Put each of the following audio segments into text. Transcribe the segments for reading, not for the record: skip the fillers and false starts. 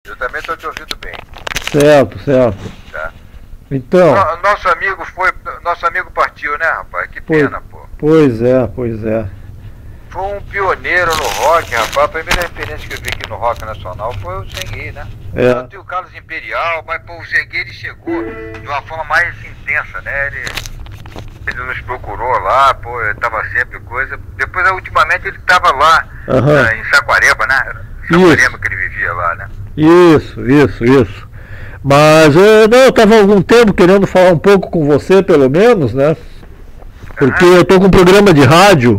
Eu também estou te ouvindo bem. Certo, certo. Tá. Então, Nosso amigo partiu, né, rapaz? Que pois, pena, pô. pois é, pois é. Foi um pioneiro no rock, rapaz. A primeira referência que eu vi aqui no rock nacional foi o Serguei, né? É. Eu tenho o Carlos Imperial, mas pô, o Serguei ele chegou de uma forma mais intensa, né? Ele nos procurou lá, pô, ele tava sempre coisa. Depois, ultimamente, ele tava lá em Saquarema, né? Saquarema que ele vivia lá, né? Isso. Mas eu estava há algum tempo querendo falar um pouco com você, pelo menos, né? Porque eu estou com um programa de rádio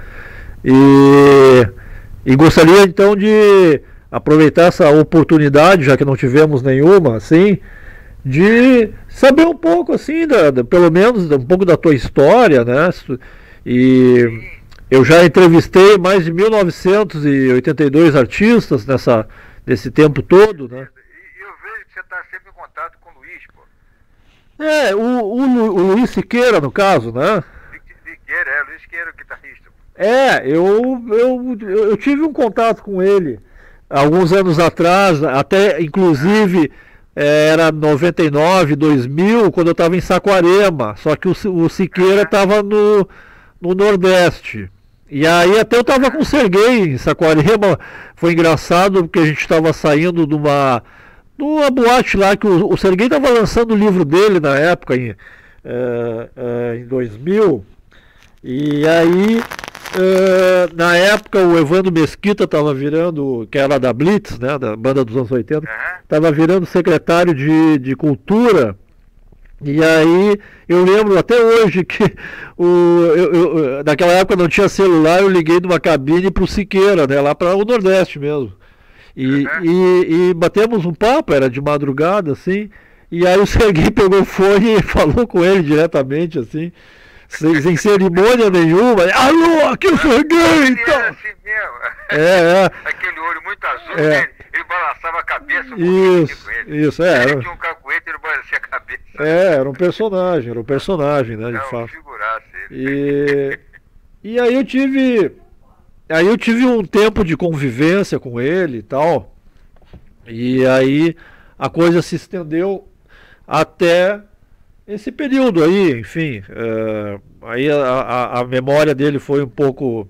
e gostaria então de aproveitar essa oportunidade, já que não tivemos nenhuma, assim, de saber um pouco, assim, pelo menos um pouco da tua história, né? E eu já entrevistei mais de 1982 artistas nesse tempo todo, né? Eu vejo que você está sempre em contato com o Luiz, pô. O Luiz Siqueira, no caso, né? Luiz Siqueira, o guitarrista. Eu tive um contato com ele alguns anos atrás, até inclusive era 99, 2000, quando eu estava em Saquarema, só que o Siqueira estava no Nordeste. E aí até eu estava com o Serguei em Saquarema, foi engraçado porque a gente estava saindo de uma boate lá, que o Serguei estava lançando o livro dele na época, em 2000, e aí na época o Evandro Mesquita estava virando, que era da Blitz, né, da banda dos anos 80, estava virando secretário de Cultura. E aí eu lembro até hoje que naquela época não tinha celular, eu liguei numa cabine para o Siqueira, né, lá para o Nordeste mesmo. E batemos um papo, era de madrugada, assim, e aí o Serguei pegou o fone e falou com ele diretamente, assim, sem cerimônia nenhuma. Alô, aqui é o Serguei! Então. Assim mesmo. Aquele olho muito azul, ele balançava a cabeça com ele. Isso, Ele tinha um cacuete, ele balançava a cabeça. Era um personagem, né, de fato. Figurasse ele. E aí eu tive um tempo de convivência com ele e tal, e aí a coisa se estendeu até esse período aí, enfim, aí a memória dele foi um pouco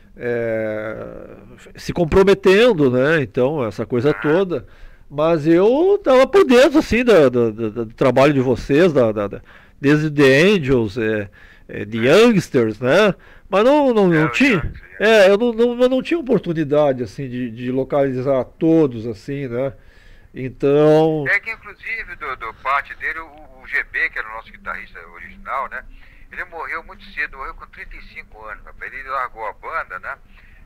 se comprometendo, né, então essa coisa toda, mas eu estava por dentro, assim, do trabalho de vocês, desde The Angels, The Youngsters, né, mas não tinha, eu não tinha oportunidade, assim, de localizar todos, assim, né, então... Que inclusive, do parte dele, o GB, que era o nosso guitarrista original, né, ele morreu muito cedo, morreu com 35 anos, rapaz. Ele largou a banda, né,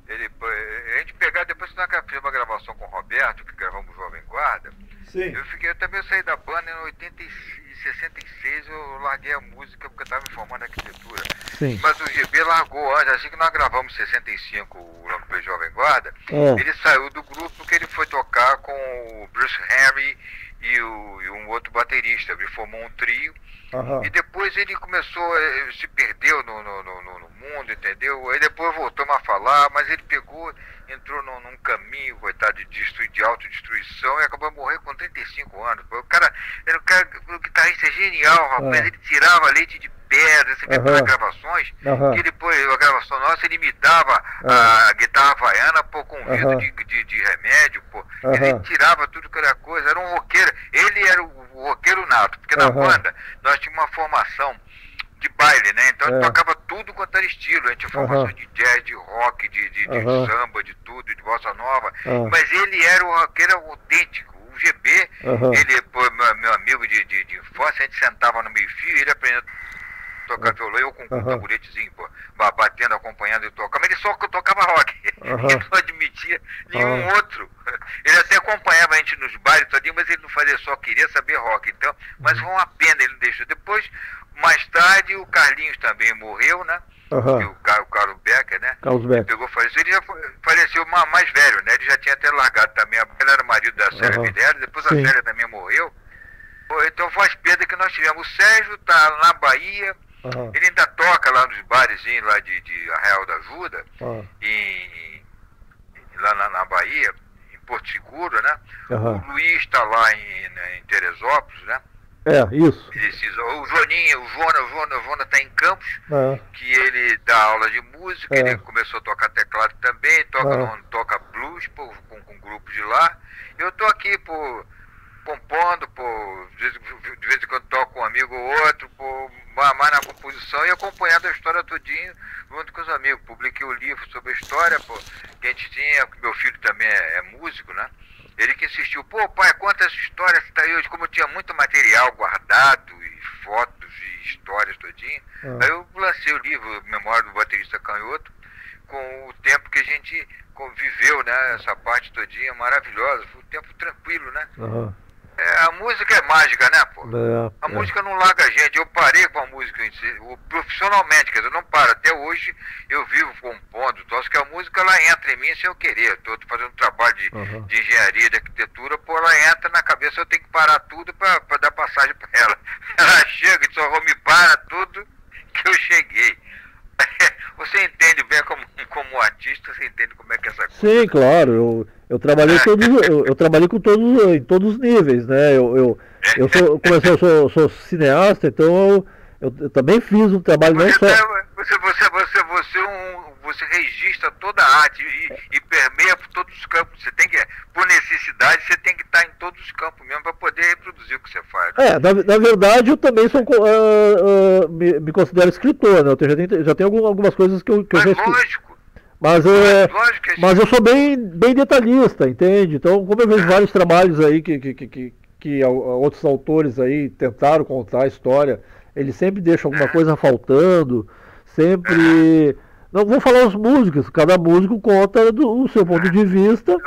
a gente pegar, depois que nós fizemos uma gravação com o Roberto, que gravamos Jovem Guarda, Sim. Eu também saí da banda em 66, eu larguei a música porque eu estava me formando em arquitetura. Sim. Mas o GB largou antes, assim que nós gravamos em 65 o Lampo Jovem Guarda, ele saiu do grupo porque ele foi tocar com o Bruce Henry e um outro baterista. Ele formou um trio. E depois ele começou, se perdeu no mundo, entendeu? Aí depois voltamos a falar, mas ele entrou num caminho, coitado, de autodestruição e acabou de morrer com 35 anos. O cara era um guitarrista genial, rapaz. Ele tirava leite de pedra, você vê pelas gravações, que depois, a gravação nossa, ele imitava a guitarra havaiana, pô, com vidro de remédio, pô. Ele tirava tudo que era coisa, era um roqueiro. Ele era o roqueiro nato, porque na banda nós tínhamos uma formação de baile, né? Então ele tocava tudo quanto era estilo. A gente tinha formação de jazz, de rock, de samba, de tudo, de bossa nova. Mas ele era o roqueiro autêntico. O GB, ele, pô, meu amigo de infância, a gente sentava no meio-fio e ele aprendeu a tocar violão, eu com um taburetezinho, pô, batendo, acompanhando e tocando. Mas ele só tocava rock. Ele não admitia nenhum outro. Ele até acompanhava a gente nos bailes todinho, mas ele não fazia, só queria saber rock. Então, mas foi uma pena, ele deixou. Depois, mais tarde, o Carlinhos também morreu, né? O Carlos Becker, né? Carlos Becker. Ele pegou, faleceu. Ele já faleceu mais velho, né? Ele já tinha até largado também. Ele era marido da Célia Videla, depois a Célia também morreu. Então foi as perdas que nós tivemos. O Sérgio tá na Bahia. Ele ainda toca lá nos barezinhos lá de Arraial da Ajuda, lá na Bahia, em Porto Seguro, né? Uhum. O Luiz está lá em Teresópolis, né? Isso. O Joninha, o Jona está em Campos, que ele dá aula de música, ele começou a tocar teclado também, toca blues com grupos de lá. Eu tô aqui, compondo, de vez em quando toco com um amigo ou outro, mais na composição e acompanhando a história todinho junto com os amigos. Publiquei o livro sobre a história, que a gente tinha, meu filho também é músico, né? Ele que insistiu, pai, conta essa história, hoje, como eu tinha muito material guardado, e fotos e histórias todinho, aí eu lancei o livro Memória do Baterista Canhoto, com o tempo que a gente conviveu, né? Essa parte todinha maravilhosa, foi um tempo tranquilo, né? Uhum. A música é mágica, né, a música não larga a gente. Eu parei com a música profissionalmente, quer dizer, eu não paro. Até hoje eu vivo compondo, que a música ela entra em mim sem eu querer. Estou fazendo um trabalho de engenharia, de arquitetura, ela entra na cabeça, eu tenho que parar tudo para dar passagem para ela. Ela chega e só me para tudo que eu cheguei. Você entende bem como artista, você entende como é que é essa coisa? Sim, claro. Eu trabalhei eu trabalhei com em todos os níveis, né? Eu sou cineasta, então eu também fiz um trabalho não só. Você registra toda a arte e permeia por todos os campos. Você tem que, por necessidade, você tem que estar em todos os campos mesmo para poder reproduzir o que você faz. Na verdade, eu também me considero escritor, né? Eu já tenho algumas coisas que eu já escrevi. Lógico. Mas eu sou bem detalhista, entende? Então, como eu vejo vários trabalhos aí que outros autores aí tentaram contar a história, eles sempre deixam alguma coisa faltando, sempre. Não vou falar os músicos, cada músico conta do seu ponto de vista.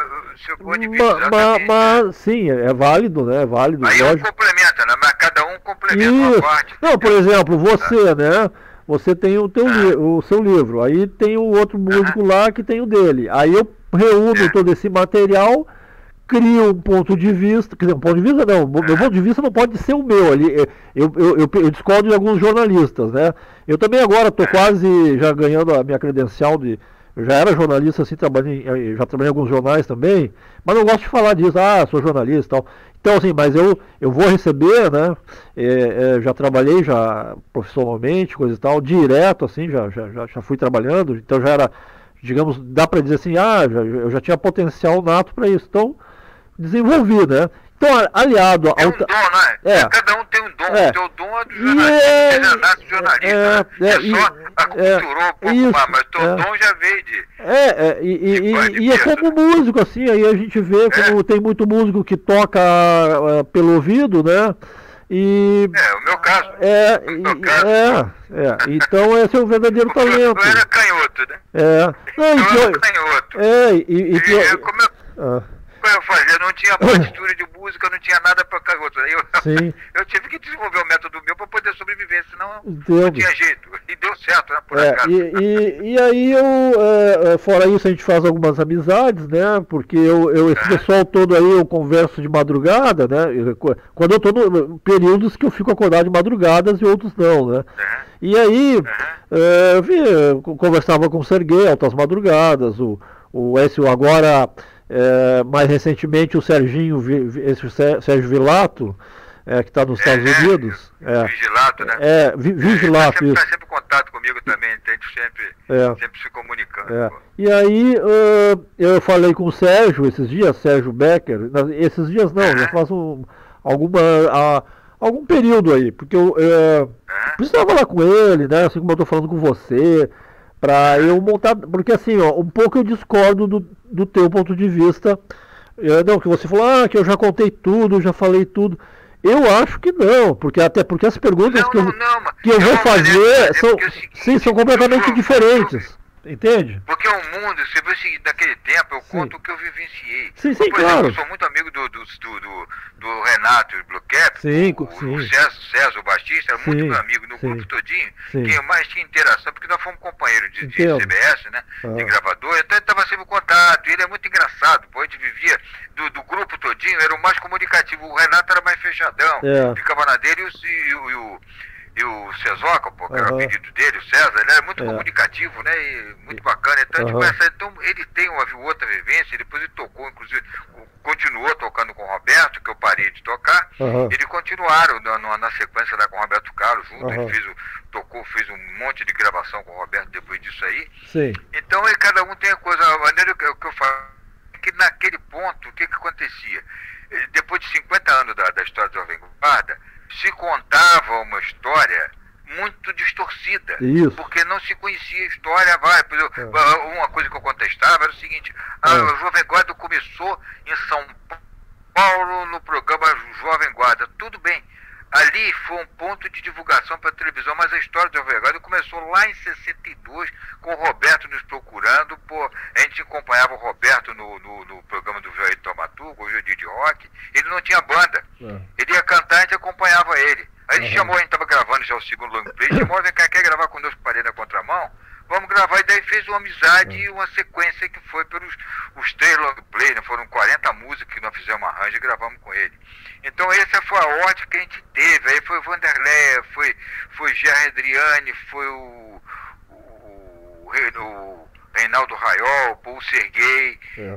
Mas sim, é válido, né? É válido. Aí um complementa, né? Mas cada um complementa uma parte. Não, por exemplo, você, né? Você tem o seu livro, aí tem o outro músico lá que tem o dele. Aí eu reúno todo esse material, crio um ponto de vista, quer dizer, um ponto de vista não, meu ponto de vista não pode ser o meu ali, eu discordo de alguns jornalistas, né? Eu também agora estou quase já ganhando a minha credencial eu já era jornalista, assim, já trabalhei em alguns jornais também, mas não gosto de falar disso, sou jornalista e tal. Então, assim, mas eu vou receber, né? Já trabalhei profissionalmente, coisa e tal, direto, assim, já fui trabalhando, então já era, digamos, dá para dizer assim, eu já tinha potencial nato para isso, então desenvolvi, né? Então, aliado ao... É um dom, né? Cada um tem um dom. O teu dom é do jornalista. Só aculturou mas o teu dom já veio de... E é como músico, assim, aí a gente vê como tem muito músico que toca pelo ouvido, né? O meu caso. Então esse é o verdadeiro talento. Eu era canhoto, né? Eu era canhoto. Como eu fazia? Não tinha partitura de música, não tinha nada para canhoto. Eu tive que desenvolver o método meu para poder sobreviver, senão não tinha jeito. E deu certo, né? Por acaso. E aí fora isso, a gente faz algumas amizades, né? Porque esse pessoal todo aí eu converso de madrugada, né? Quando eu estou no períodos que eu fico acordado de madrugadas e outros não, né? E aí eu conversava com o Serguei altas madrugadas, o Écio agora. Mais recentemente o Sérgio Vilato, que está nos Estados Unidos. Vigilato, né? Vigilato, isso. Está sempre em contato comigo também, a gente sempre se comunicando. E aí eu falei com o Sérgio esses dias, Sérgio Becker, esses dias não, já faz algum período aí, porque eu precisava falar com ele, né, assim como eu estou falando com você, para eu montar, porque assim, um pouco eu discordo do teu ponto de vista, que você falou, que eu já contei tudo, já falei tudo. Eu acho que não, até porque as perguntas que eu vou fazer são completamente diferentes. Entende? Porque o mundo, se você daquele tempo, eu conto o que eu vivenciei. Sim, por claro. exemplo, eu sou muito amigo do Renato Blue Cap, o César Batista, era muito meu amigo no grupo todinho, quem mais tinha interação, porque nós fomos companheiros de CBS, né? De gravador, então ele estava sempre em contato, ele é muito engraçado, a gente vivia do grupo todinho, era o mais comunicativo, o Renato era mais fechadão, ficava na dele e o Cezoca, pô, que era o apelido dele, o César, ele era muito comunicativo, né? E muito bacana. Então, então ele tem uma outra vivência, depois ele tocou, inclusive, continuou tocando com o Roberto, que eu parei de tocar. Eles continuaram na sequência lá com o Roberto Carlos junto, ele fez um monte de gravação com o Roberto depois disso aí. Sim. Então cada um tem a coisa, a maneira que eu falo, é que naquele ponto, o que acontecia? Depois de 50 anos da história do Jovem Guarda, se contava uma história muito distorcida, porque não se conhecia a história. Uma coisa que eu contestava era o seguinte: o Jovem Guarda começou em São Paulo no programa Jovem Guarda, tudo bem, ali foi um ponto de divulgação para a televisão, mas a história do Jovem Guarda começou lá em 62, com o Roberto nos procurando. A gente acompanhava o Roberto no programa do Jair Thaumaturgo, hoje é dia de rock. Ele não tinha banda, ele ia cantar, a gente acompanhava ele. Aí ele chamou, a gente estava gravando já o segundo long play, chamou, vem cá, quer gravar conosco, parei na contramão? Vamos gravar, e daí fez uma amizade e uma sequência que foi pelos os 3 long play, né? Foram 40 músicas que nós fizemos arranjo e gravamos com ele. Então essa foi a ótica que a gente teve. Aí foi o Vanderlei, foi Gerry Adriani, foi o Reinaldo Raiol, o Serguei,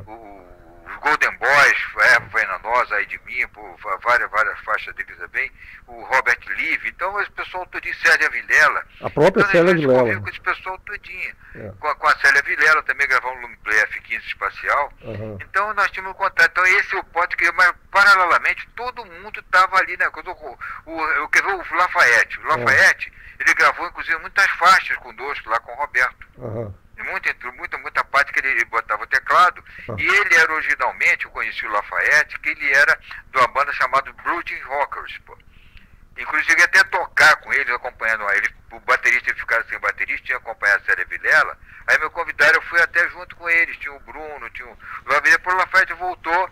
os Golden Boys, Venenosa aí de mim, várias faixas dele também, o Robert Live. Então esse pessoal todinho, Célia Vilela. A própria Célia Vilela. Com esse pessoal todinho. Com a Célia Vilela também gravamos um long play F-15 espacial. Então nós tínhamos contato. Então esse é o ponto que, mas paralelamente, todo mundo estava ali, né? Eu quero ver o Lafayette. O Lafayette, ele gravou inclusive muitas faixas conosco lá com o Roberto. Muita parte que ele botava o teclado. E ele era originalmente, eu conheci o Lafayette, que ele era de uma banda chamada Blood Rockers, pô. Inclusive cheguei até a tocar com eles, acompanhando ele. O baterista, ele ficava sem baterista, tinha acompanhado a Célia Vilela. Aí me convidaram, eu fui até junto com eles. Tinha o Bruno, tinha o Depois o Lafayette voltou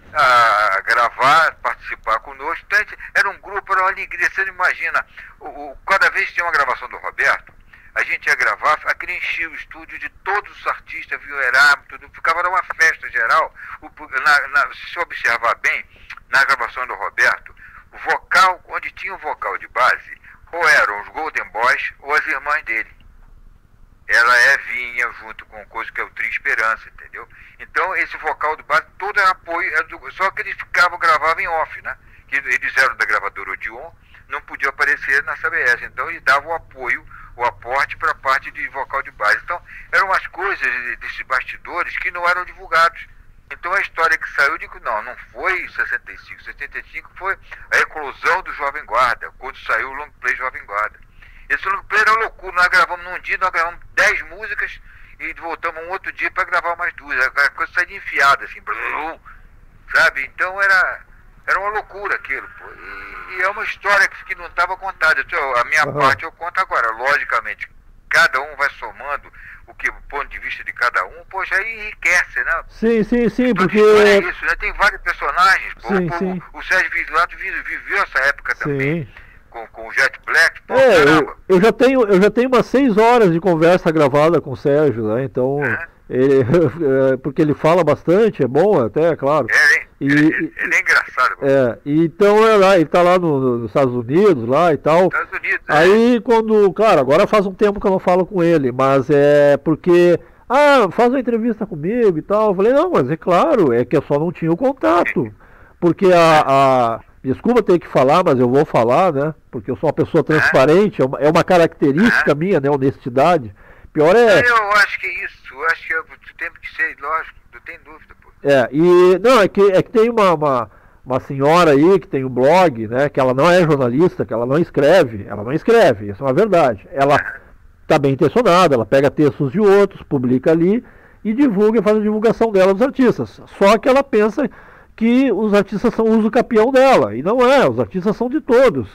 a gravar, participar conosco. Então, era um grupo, era uma alegria. Você não imagina, cada vez que tinha uma gravação do Roberto, a gente ia gravar, aquele enchia o estúdio de todos os artistas, viu, tudo, ficava numa festa geral. Se você observar bem, na gravação do Roberto, o vocal, onde tinha o vocal de base, ou eram os Golden Boys ou as irmãs dele. Ela vinha junto com coisa que é o Tri Esperança, entendeu? Então esse vocal de base, todo era apoio, só que eles gravavam em off, né? Que eles eram da gravadora Odeon, não podiam aparecer na CBS, então eles davam o apoio, o aporte para a parte de vocal de base. Então, eram umas coisas desses bastidores que não eram divulgados. Então, a história que saiu, eu digo, não foi 65. 75 foi a eclosão do Jovem Guarda, quando saiu o long play Jovem Guarda. Esse long play era uma loucura. Nós gravamos num dia, nós gravamos 10 músicas e voltamos um outro dia para gravar mais 2. A coisa saía enfiada, assim, sabe? Então, era uma loucura aquilo, pô. E é uma história que não estava contada. Então, a minha parte eu conto agora. Logicamente, cada um vai somando o ponto de vista de cada um, poxa, aí enriquece, né? Sim, porque... É isso, né? Tem vários personagens, pô. Sim. O Sérgio Vigilato viveu essa época também. Com o Jet Black, pô, eu já tenho umas 6 horas de conversa gravada com o Sérgio, né? Então... porque ele fala bastante, é bom até, é claro. Ele é engraçado. Então ele tá lá nos Estados Unidos, lá e tal. Estados Unidos, aí quando, claro, agora faz um tempo que eu não falo com ele, mas é porque, faz uma entrevista comigo e tal. Eu falei, não, mas é claro, é que eu só não tinha o contato. Porque desculpa ter que falar, mas eu vou falar, né? Porque eu sou uma pessoa transparente, é uma característica minha, né? Honestidade. Pior é... Eu acho que é isso. Eu acho que tem que ser, lógico, não tem dúvida, pô. É que tem uma senhora aí que tem um blog, né, que ela não é jornalista, que ela não escreve, isso é uma verdade. Ela está bem intencionada, ela pega textos de outros, publica ali e divulga, faz a divulgação dela dos artistas. Só que ela pensa que os artistas são uso capião dela, e não é, os artistas são de todos,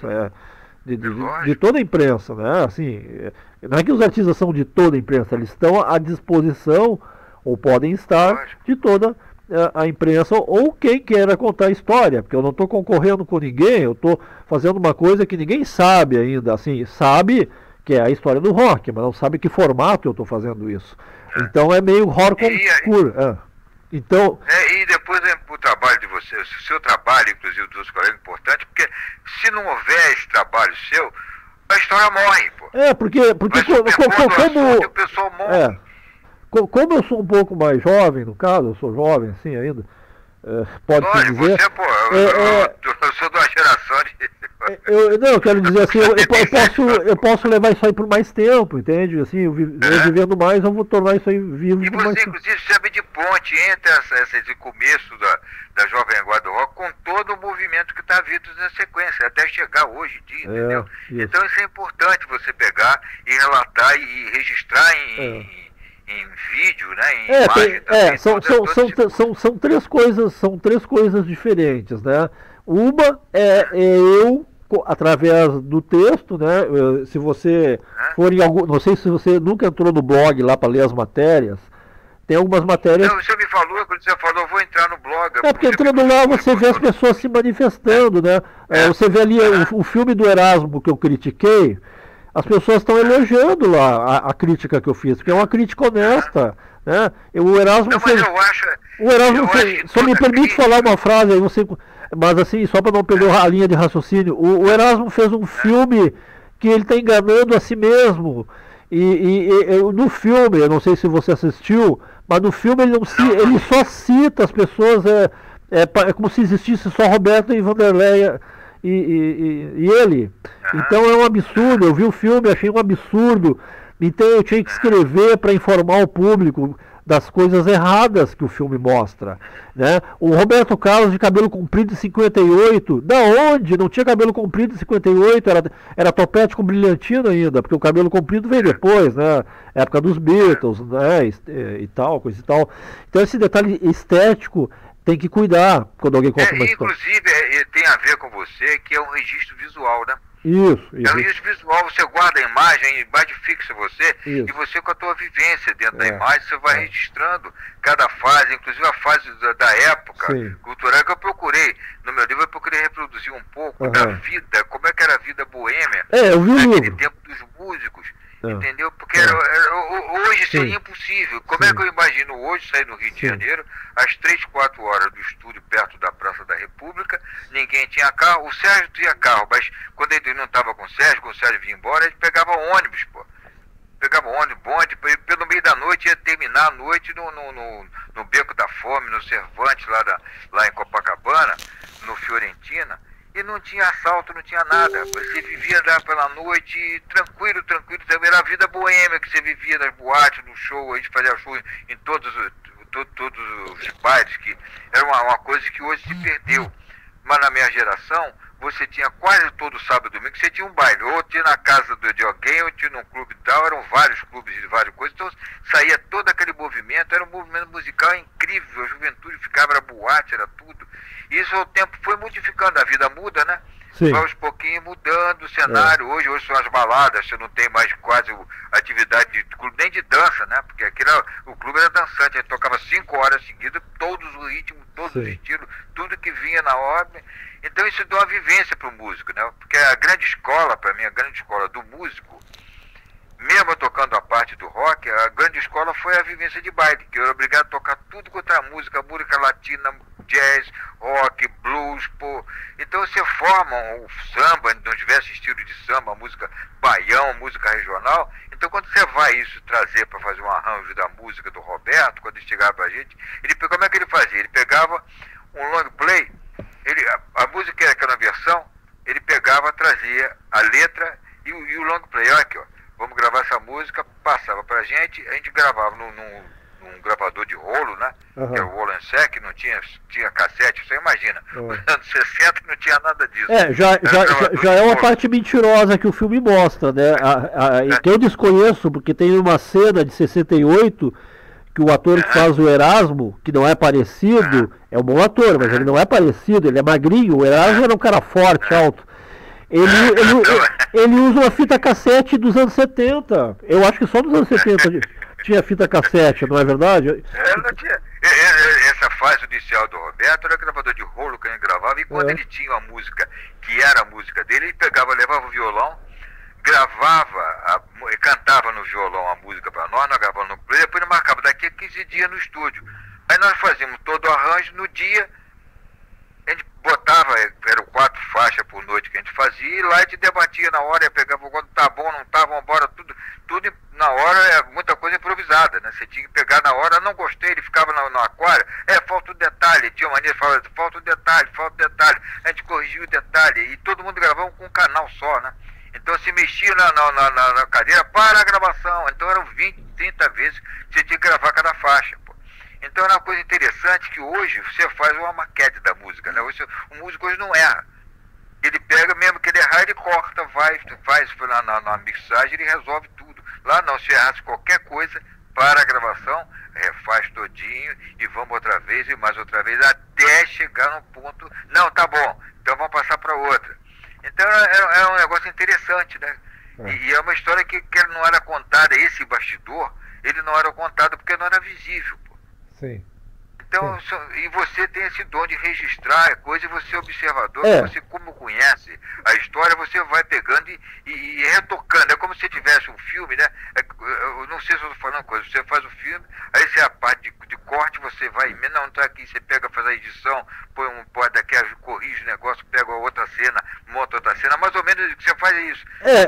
de toda a imprensa, né, assim, não é que os artistas são de toda a imprensa, eles estão à disposição, ou podem estar, de toda a imprensa, ou quem queira contar a história, porque eu não estou concorrendo com ninguém, eu estou fazendo uma coisa que ninguém sabe ainda, assim, sabe que é a história do rock, mas não sabe que formato eu estou fazendo isso. Então é meio hardcore. Então... e depois o trabalho de vocês, o seu trabalho, inclusive dos colegas, é importante, porque se não houver esse trabalho seu, a história morre, pô. Porque como o pessoal morre. Como eu sou um pouco mais jovem, no caso, eu sou jovem assim ainda, pode-se dizer... Você, pô, eu sou de uma geração de... eu quero dizer assim, eu posso levar isso aí por mais tempo, entende? Assim, eu vivendo mais, eu vou tornar isso aí vivo por mais tempo. Inclusive, serve de ponte entre esse começo da Jovem Guarda do Rock com todo o movimento que está vindo na sequência, até chegar hoje em dia, entendeu? Isso. Então isso é importante você pegar e relatar e registrar em vídeo, né? Em imagem também, são três coisas diferentes, né? Uma é eu, através do texto, né? Se você for em algum, não sei se você nunca entrou no blog lá para ler as matérias, tem algumas matérias... Não, você me falou, quando você falou, eu vou entrar no blog. Porque entrando lá você vê as pessoas se manifestando, né? Você vê ali o filme do Erasmo que eu critiquei, as pessoas estão elogiando lá a crítica que eu fiz, porque é uma crítica honesta, né? O Erasmo fez... O Erasmo fez... Só me permite falar uma frase aí, você... Mas assim, só para não perder a linha de raciocínio, o Erasmo fez um filme que ele está enganando a si mesmo. E no filme, eu não sei se você assistiu, mas no filme ele só cita as pessoas, é como se existisse só Roberto e Vanderlei e ele. Então é um absurdo, eu vi o filme, achei um absurdo. Então eu tinha que escrever para informar o público das coisas erradas que o filme mostra, né? O Roberto Carlos de cabelo comprido em 58, da onde? Não tinha cabelo comprido em 58, era topete com brilhantina ainda, porque o cabelo comprido veio depois, né? Época dos Beatles, né? E tal, coisa e tal. Então esse detalhe estético tem que cuidar quando alguém conta uma história. Inclusive, tem a ver com você, que é um registro visual, né? Isso. É um registro visual, você guarda a imagem fixa você, e você com a tua vivência dentro da imagem, você vai registrando cada fase, inclusive a fase da época cultural que eu procurei. No meu livro eu procurei reproduzir um pouco da vida, como é que era a vida boêmia, eu vi naquele tempo dos músicos. Entendeu? Porque hoje seria impossível. Como é que eu imagino hoje sair no Rio de Janeiro, às 3, 4 horas do estúdio, perto da Praça da República, ninguém tinha carro, o Sérgio tinha carro, mas quando ele não estava com o Sérgio vinha embora, ele pegava ônibus, pô. Pegava ônibus, bonde, pelo meio da noite ia terminar a noite no Beco da Fome, no Cervantes, lá em Copacabana, no Fiorentina. E não tinha assalto, não tinha nada. Você vivia lá pela noite, tranquilo. Era a vida boêmia que você vivia nas boates, no show. A gente fazia show em todos os bailes, que era uma coisa que hoje se perdeu. Mas na minha geração, você tinha quase todo sábado e domingo, você tinha um baile. Ou tinha na casa de alguém, ou tinha num clube e tal. Eram vários clubes de várias coisas. Então saía todo aquele movimento. Era um movimento musical incrível. A juventude ficava, era boate, era tudo. Isso o tempo foi modificando, a vida muda, né? Sim. Vai aos pouquinhos mudando o cenário. Hoje são as baladas, você não tem mais quase atividade de clube, nem de dança, né? Porque o clube era dançante, a gente tocava 5 horas seguidas, todos os ritmos, todos os estilos, tudo que vinha na ordem. Então isso deu uma vivência para o músico, né? Porque a grande escola, para mim, a grande escola do músico, mesmo tocando a parte do rock, a grande escola foi a vivência de baile, que eu era obrigado a tocar tudo quanto era música latina, jazz, rock, blues, pô. Então você forma o samba, não tivesse estilo de samba, música baião, música regional. Então quando você vai isso trazer para fazer um arranjo da música do Roberto, quando ele chegava pra gente, como é que ele fazia? Ele pegava um long play, a música era aquela versão, ele pegava, trazia a letra e o long play, olha aqui, ó. Vamos gravar essa música, passava pra gente, a gente gravava num gravador de rolo, né? Que era o Roland Sec, não tinha cassete, você imagina. Nos anos 60 não tinha nada disso. Já é uma parte mentirosa que o filme mostra, né? Que eu desconheço, porque tem uma cena de 68 que o ator que faz o Erasmo, que não é parecido, é um bom ator, mas ele não é parecido, ele é magrinho, o Erasmo era um cara forte, alto. Ele usa uma fita cassete dos anos 70. Eu acho que só dos anos 70 tinha fita cassete, não é verdade? Não tinha. Essa fase inicial do Roberto era gravador de rolo que ele gravava, e quando ele tinha uma música que era a música dele, ele pegava, levava o violão, gravava, cantava no violão a música para nós gravávamos no play, depois ele marcava daqui a 15 dias no estúdio. Aí nós fazíamos todo o arranjo, no dia a gente botava, eram 4 faixas por noite que A gente fazia e lá a gente debatia na hora, pegava quando tá bom, não tá, vambora, tudo na hora, muita coisa improvisada, né? Você tinha que pegar na hora, não gostei, ele ficava no aquário, falta o detalhe, tinha mania de falar, falta o detalhe, a gente corrigia o detalhe, e todo mundo gravava com um canal só, né? Então se mexia na cadeira para a gravação, então eram 20, 30 vezes que você tinha que gravar cada faixa, pô. Então era uma coisa interessante que hoje você faz uma maquete da música, né? Hoje, o músico hoje não erra. Ele pega, mesmo que ele errar, ele corta, faz na mixagem, ele resolve tudo. Lá não, se errasse qualquer coisa, para a gravação, refaz todinho e vamos outra vez e mais outra vez, até chegar no ponto, não, tá bom, então vamos passar para outra. Então é um negócio interessante, né? E é uma história que não era contada, esse bastidor, ele não era contado porque não era visível, pô. Sim. Então, e você tem esse dom de registrar a coisa, e você é observador, você como conhece a história, você vai pegando e retocando. É como se tivesse um filme, né? Eu não sei se eu estou falando coisa, você faz o filme, aí você a parte de corte, você vai, não tá aqui, você pega, faz a edição, põe daqui, corrige o negócio, pega outra cena, monta outra cena, mais ou menos você faz isso.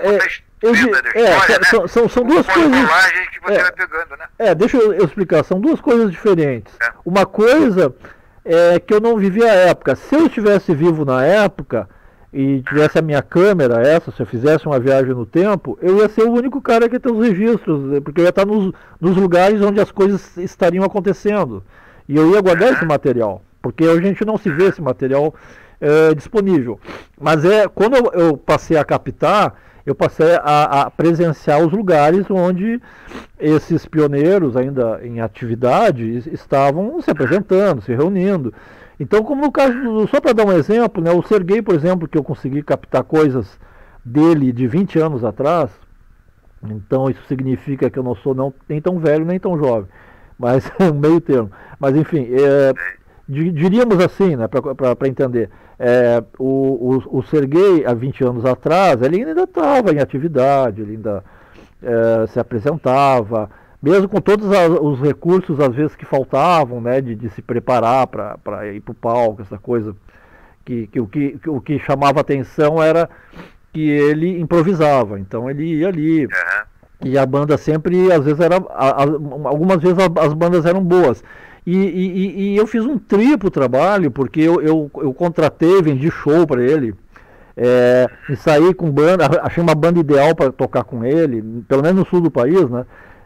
São duas coisas que você vai pegando, né? Deixa eu explicar, são duas coisas diferentes. Uma coisa é que eu não vivi a época. Se eu estivesse vivo na época e tivesse a minha câmera, se eu fizesse uma viagem no tempo, eu ia ser o único cara que ia ter os registros, porque eu ia estar nos lugares onde as coisas estariam acontecendo. E eu ia guardar esse material, porque a gente não se vê esse material disponível. Mas quando eu passei a captar, eu passei a presenciar os lugares onde esses pioneiros ainda em atividade estavam se apresentando, se reunindo. Então, como no caso, só para dar um exemplo, né, o Serguei, por exemplo, que eu consegui captar coisas dele de 20 anos atrás, então isso significa que eu não sou nem tão velho, nem tão jovem, mas um meio termo. Mas enfim, diríamos assim, né, para entender, o Serguei, há 20 anos atrás, ele ainda estava em atividade, ele ainda se apresentava, mesmo com todos os recursos, às vezes, que faltavam, né, de se preparar para ir para o palco, essa coisa, o que chamava atenção era que ele improvisava, então ele ia ali, e a banda sempre, às vezes, algumas vezes as bandas eram boas. E eu fiz um triplo trabalho, porque eu contratei, vendi show para ele, e saí com banda, achei uma banda ideal para tocar com ele, pelo menos no sul do país, né?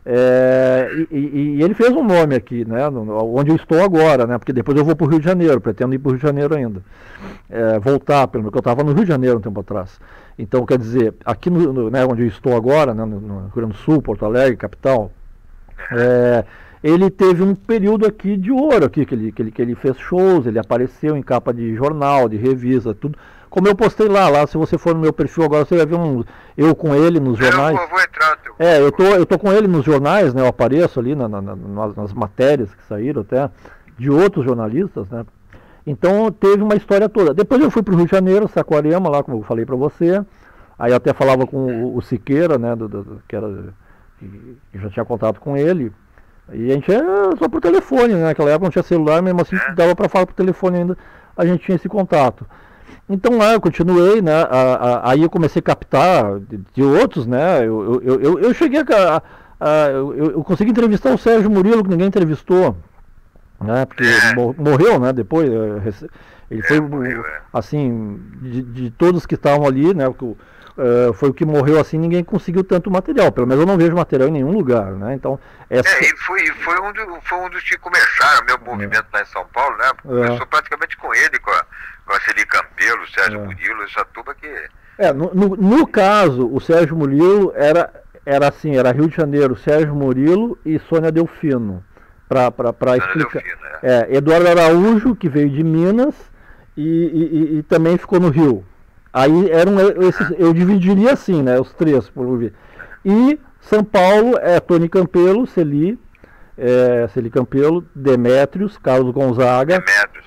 E ele fez um nome aqui, né? Onde eu estou agora, né? Porque depois eu vou para o Rio de Janeiro, pretendo ir para o Rio de Janeiro ainda, voltar, pelo menos, porque eu estava no Rio de Janeiro um tempo atrás. Então, quer dizer, aqui né, onde eu estou agora, né, no Rio Grande do Sul, Porto Alegre, capital, ele teve um período aqui de ouro, aqui, que ele fez shows, ele apareceu em capa de jornal, de revista, tudo. Como eu postei lá, se você for no meu perfil agora, você vai ver eu com ele nos jornais. Eu vou entrar no teu... eu tô com ele nos jornais, né? Eu apareço ali nas matérias que saíram até, de outros jornalistas, né? Então teve uma história toda. Depois eu fui para o Rio de Janeiro, Saquarema, lá, como eu falei para você. Aí eu até falava com o Siqueira, né? Que já tinha contato com ele. E a gente só por telefone, né? Naquela época não tinha celular, mesmo assim dava para falar por telefone ainda, a gente tinha esse contato. Então lá eu continuei, né? Aí eu comecei a captar de outros, né? Eu cheguei eu consegui entrevistar o Sérgio Murilo, que ninguém entrevistou, né? Porque morreu, né? Depois ele foi assim, de todos que estavam ali, né? Foi o que morreu assim, ninguém conseguiu tanto material. Pelo menos eu não vejo material em nenhum lugar, né? Então, e foi um dos que começaram o meu movimento lá em São Paulo, né? Começou praticamente com ele, com a Celi Campelo, o Sérgio Murilo, essa turma que... No caso, o Sérgio Murilo era assim, era Rio de Janeiro, Sérgio Murilo e Sônia Delfino, para explicar. Delfino, Eduardo Araújo, que veio de Minas e também ficou no Rio. Aí eram esses, eu dividiria assim, né, os três, por ver. E São Paulo Tony Campelo, Celi Campelo, Demétrios, Carlos Gonzaga,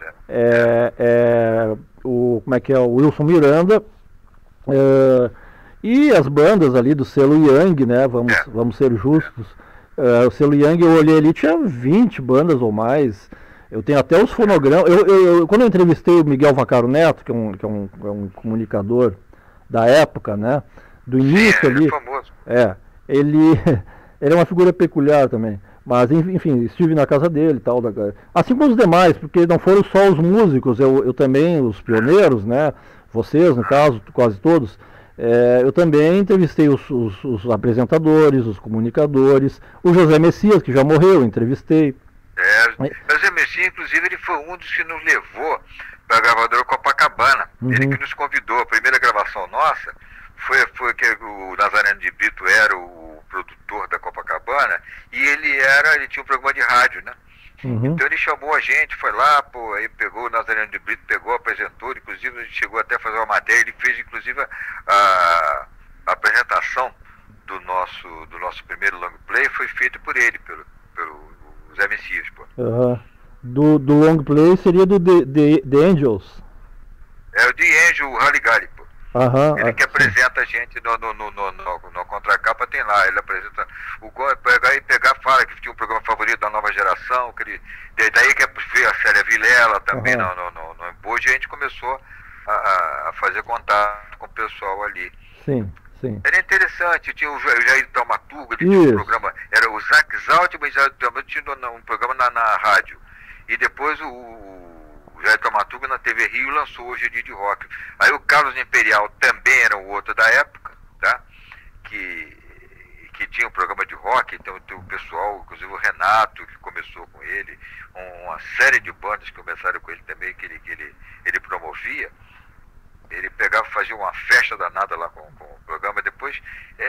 o Wilson Miranda, e as bandas ali do selo Yang, né, vamos ser justos. O selo Yang, eu olhei ali, tinha 20 bandas ou mais. Eu tenho até os fonogramas. Quando eu entrevistei o Miguel Vaccaro Neto, que é um comunicador da época, né? Do início ali. Ele é famoso. Ele é uma figura peculiar também. Mas, enfim, estive na casa dele e tal. Assim como os demais, porque não foram só os músicos, eu também, os pioneiros, né? Vocês, no caso, quase todos. Eu também entrevistei os apresentadores, os comunicadores. O José Messias, que já morreu, entrevistei. José Messias, inclusive, ele foi um dos que nos levou para a gravadora Copacabana. Ele que nos convidou. A primeira gravação nossa foi que o Nazareno de Brito era o produtor da Copacabana e ele tinha um programa de rádio, né? Então ele chamou a gente, foi lá, aí pegou o Nazareno de Brito, apresentou, inclusive a gente chegou até a fazer uma matéria, ele fez inclusive a apresentação do nosso primeiro long play, foi feito por ele, pelo Zé Messias, Do long play seria do The Angels. É o The Angel, o Rally Galley, ele que apresenta a gente no contracapa, tem lá, ele apresenta fala que tinha um programa favorito da nova geração, daí que veio a Célia Vilela também no Embude, e a gente começou a fazer contato com o pessoal ali. Sim. Era interessante, tinha o Jair Taumaturgo, ele tinha um programa, era o Zac Zaltman, tinha um programa na rádio, e depois o Jair Taumaturgo na TV Rio lançou o Hoje de Rock. Aí o Carlos Imperial também era o outro da época, tá? Que tinha um programa de rock, então o pessoal, inclusive o Renato, que começou com ele, uma série de bandas que começaram com ele também, que ele promovia. Ele pegava e fazia uma festa danada lá com o programa. Depois,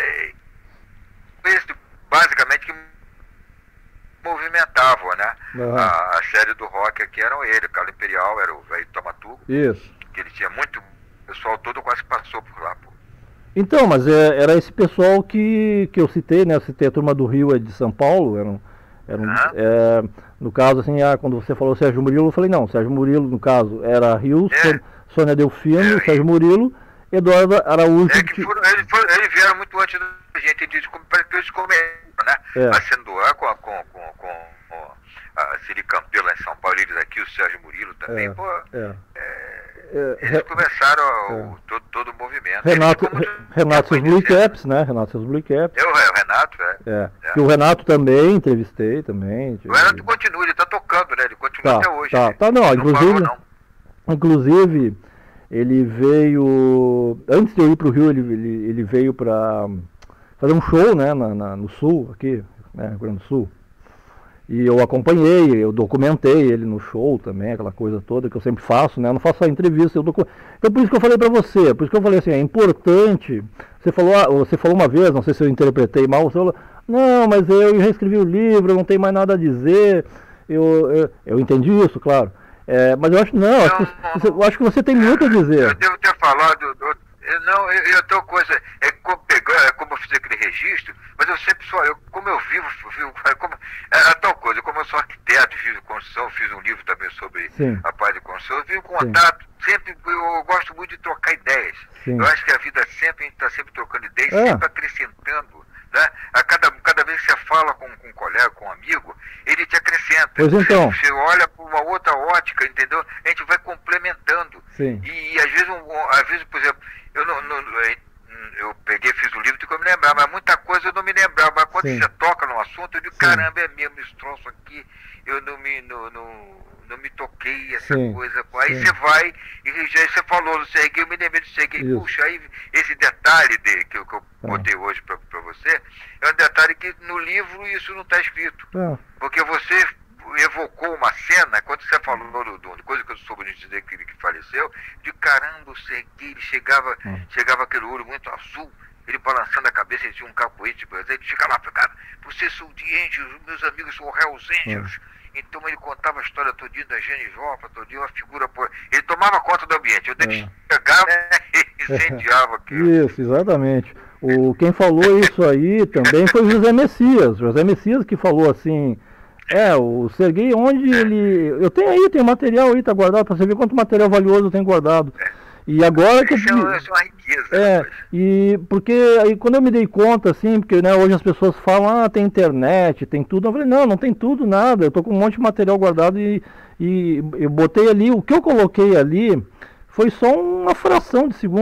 basicamente, que movimentavam, né? A série do rock aqui eram ele, o Carlos Imperial, era o velho Taumaturgo. Isso. Que ele tinha muito, o pessoal todo quase passou por lá, Então, mas era esse pessoal que eu citei, né? Eu citei a turma do Rio e de São Paulo, no caso, assim, quando você falou Sérgio Murilo, eu falei, não, Sérgio Murilo, no caso, era Rio, Sônia Delfino, Sérgio Murilo, Eduardo Araújo. Eles vieram muito antes da gente, eles começaram, né? A Sendoar com a Ciri Campelo lá em São Paulo, eles aqui, o Sérgio Murilo também, eles começaram todo o movimento. Renato seus Blue Caps, né? Renato seus Blue Caps. O Renato, E o Renato também, entrevistei também. O Renato continua, ele tá tocando, né? Ele continua até hoje. Inclusive, ele veio, antes de eu ir para o Rio, ele veio para fazer um show, né, no Sul, aqui, né, Rio Grande do Sul. E eu acompanhei, eu documentei ele no show também, aquela coisa toda que eu sempre faço, né? Eu não faço só entrevista, então por isso que eu falei para você, por isso que eu falei assim, é importante. Você falou uma vez, não sei se eu interpretei mal, você falou, não, mas eu já escrevi o livro, eu não tenho mais nada a dizer. Eu entendi isso, claro. Mas eu acho eu acho que você tem muito a dizer. Eu devo ter falado, eu tenho coisa, como eu fiz aquele registro, mas eu sempre como eu vivo é tal coisa, como eu sou arquiteto, vivo construção, fiz um livro também sobre a parte de construção, eu vivo contato, sempre, eu gosto muito de trocar ideias. Eu acho que a vida sempre, a gente está sempre trocando ideias, sempre acrescentando, né? Cada vez que você fala com um colega, com um amigo, ele te acrescenta. Pois então. Você olha por uma outra ótica, entendeu? A gente vai complementando. E às vezes, por exemplo, eu fiz o livro de como me lembrar, mas muita coisa eu não me lembrava. Mas quando você toca num assunto, eu digo, caramba, é mesmo esse troço aqui, eu não me toquei, essa coisa. Aí você vai, e já você falou do Serguei, eu me lembrei do Serguei. Puxa, aí esse detalhe que eu botei hoje para você, é um detalhe que no livro isso não está escrito. Porque você evocou uma cena, quando você falou de coisa que eu soube dizer que ele faleceu, de caramba, o Serguei, ele chegava aquele olho muito azul, ele balançando a cabeça, ele tinha um capoete, ele chegava lá, cara, vocês são de Angels, meus amigos são Hells Angels. Então ele contava a história todinha da Jane Joplin, todinha uma figura, ele tomava conta do ambiente, eu chegava e incendiava aquilo. Isso, exatamente. Quem falou isso aí também foi o José Messias que falou assim, o Serguei, onde ele... Eu tenho material aí, tá guardado, pra você ver quanto material valioso eu tenho guardado. E agora que... Isso é uma riqueza. E porque aí quando eu me dei conta, assim, porque né, hoje as pessoas falam, tem internet, tem tudo. Eu falei, não tem tudo, nada. Eu tô com um monte de material guardado e eu botei ali, o que eu coloquei ali foi só uma fração de segundo.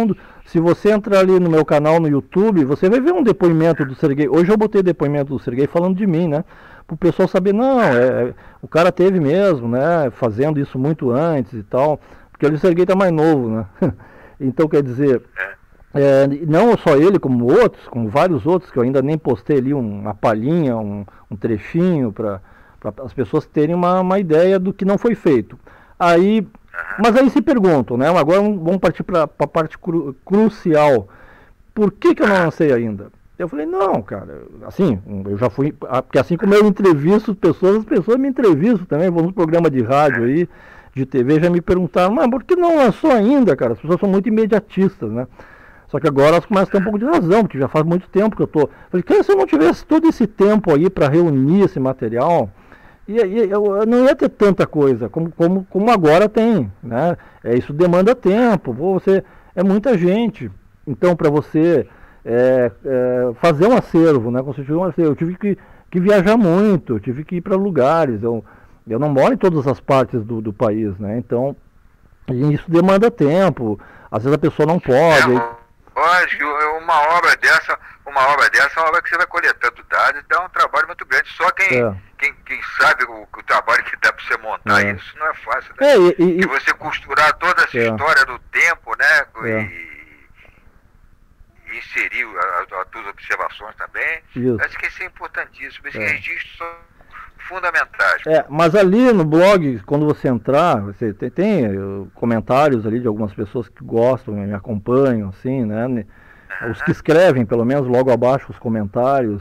Se você entrar ali no meu canal no YouTube, você vai ver um depoimento do Serguei. Hoje eu botei depoimento do Serguei falando de mim, né? Para o pessoal saber, não, o cara teve mesmo, né? Fazendo isso muito antes e tal. Porque o Serguei tá mais novo, né? Então, quer dizer, não só ele, como outros, como vários outros, que eu ainda nem postei ali uma palhinha, um trechinho, para as pessoas terem uma ideia do que não foi feito. Aí, mas aí se perguntam, né? Agora vamos partir para a parte crucial. Por que eu não lancei ainda? Eu falei, não, cara, assim, eu já fui, porque assim como eu entrevisto pessoas, as pessoas me entrevistam também, vou no programa de rádio aí, de TV, já me perguntaram, mas por que não lançou ainda, cara? As pessoas são muito imediatistas, né? Só que agora elas começam a ter um pouco de razão, porque já faz muito tempo que eu tô. Falei, cara, se eu não tivesse todo esse tempo aí para reunir esse material, eu não ia ter tanta coisa como agora tem, né? Isso demanda tempo, você é muita gente. Então, para você fazer um acervo, né? Eu tive que viajar muito, eu tive que ir para lugares. Eu não moro em todas as partes do país, né? Então, isso demanda tempo. Às vezes a pessoa não pode. Lógico, uma obra dessa é uma obra que você vai coletando dados, dá um trabalho muito grande. Só quem sabe o trabalho que dá para você montar isso não é fácil, né? E você costurar toda essa história do tempo, né? E inserir as tuas observações também. Isso. Acho que isso é importantíssimo. Esses registros são fundamentais. Mas ali no blog, quando você entrar, você tem comentários ali de algumas pessoas que gostam, me acompanham, assim, né? Os que escrevem, pelo menos, logo abaixo os comentários.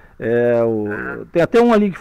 Tem até um ali que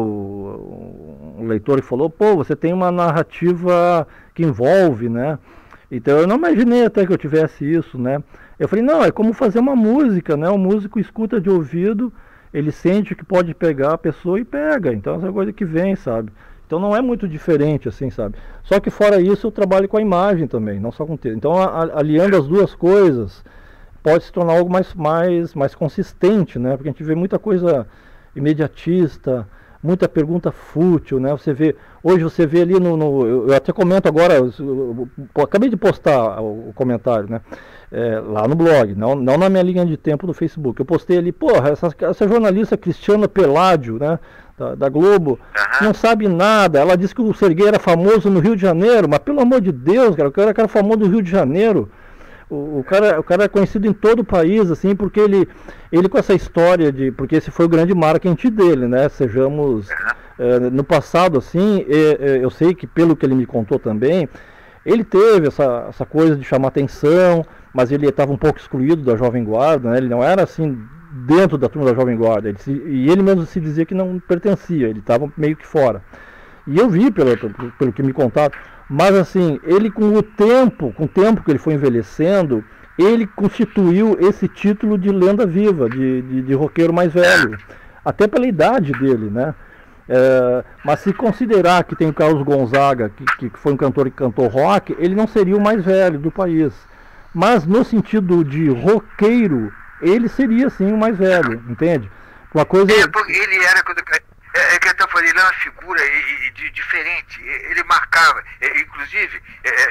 falou, um leitor que falou, pô, você tem uma narrativa que envolve, né? Então eu não imaginei até que eu tivesse isso, né? Eu falei, não, é como fazer uma música, né? O músico escuta de ouvido, ele sente que pode pegar a pessoa e pega. Então essa coisa que vem, sabe? Então não é muito diferente, assim, sabe? Só que fora isso eu trabalho com a imagem também, não só com texto. Então aliando as duas coisas, pode se tornar algo mais consistente, né? Porque a gente vê muita coisa imediatista, muita pergunta fútil, né? Hoje você vê ali eu até comento agora, acabei de postar o comentário, né? Lá no blog, não na minha linha de tempo no Facebook. Eu postei ali, porra, essa jornalista Cristiana Peládio, né? Da Globo, não sabe nada. Ela disse que o Serguei era famoso no Rio de Janeiro, mas pelo amor de Deus, cara, o cara era famoso no Rio de Janeiro. O cara é conhecido em todo o país, assim, porque ele com essa história porque esse foi o grande marketing dele, né? Sejamos, no passado, assim, eu sei que pelo que ele me contou também, ele teve essa coisa de chamar atenção, mas ele estava um pouco excluído da Jovem Guarda, né? Ele não era, assim, dentro da turma da Jovem Guarda, e ele mesmo se dizia que não pertencia, ele estava meio que fora. E eu vi, pelo que me contaram, mas assim, ele com o tempo que ele foi envelhecendo, ele constituiu esse título de lenda viva, de roqueiro mais velho, até pela idade dele, né? Mas se considerar que tem o Carlos Gonzaga, que foi um cantor que cantou rock, ele não seria o mais velho do país. Mas no sentido de roqueiro, ele seria sim o mais velho, entende? Uma coisa... ele era... que eu falando, ele é uma figura diferente, ele marcava, inclusive,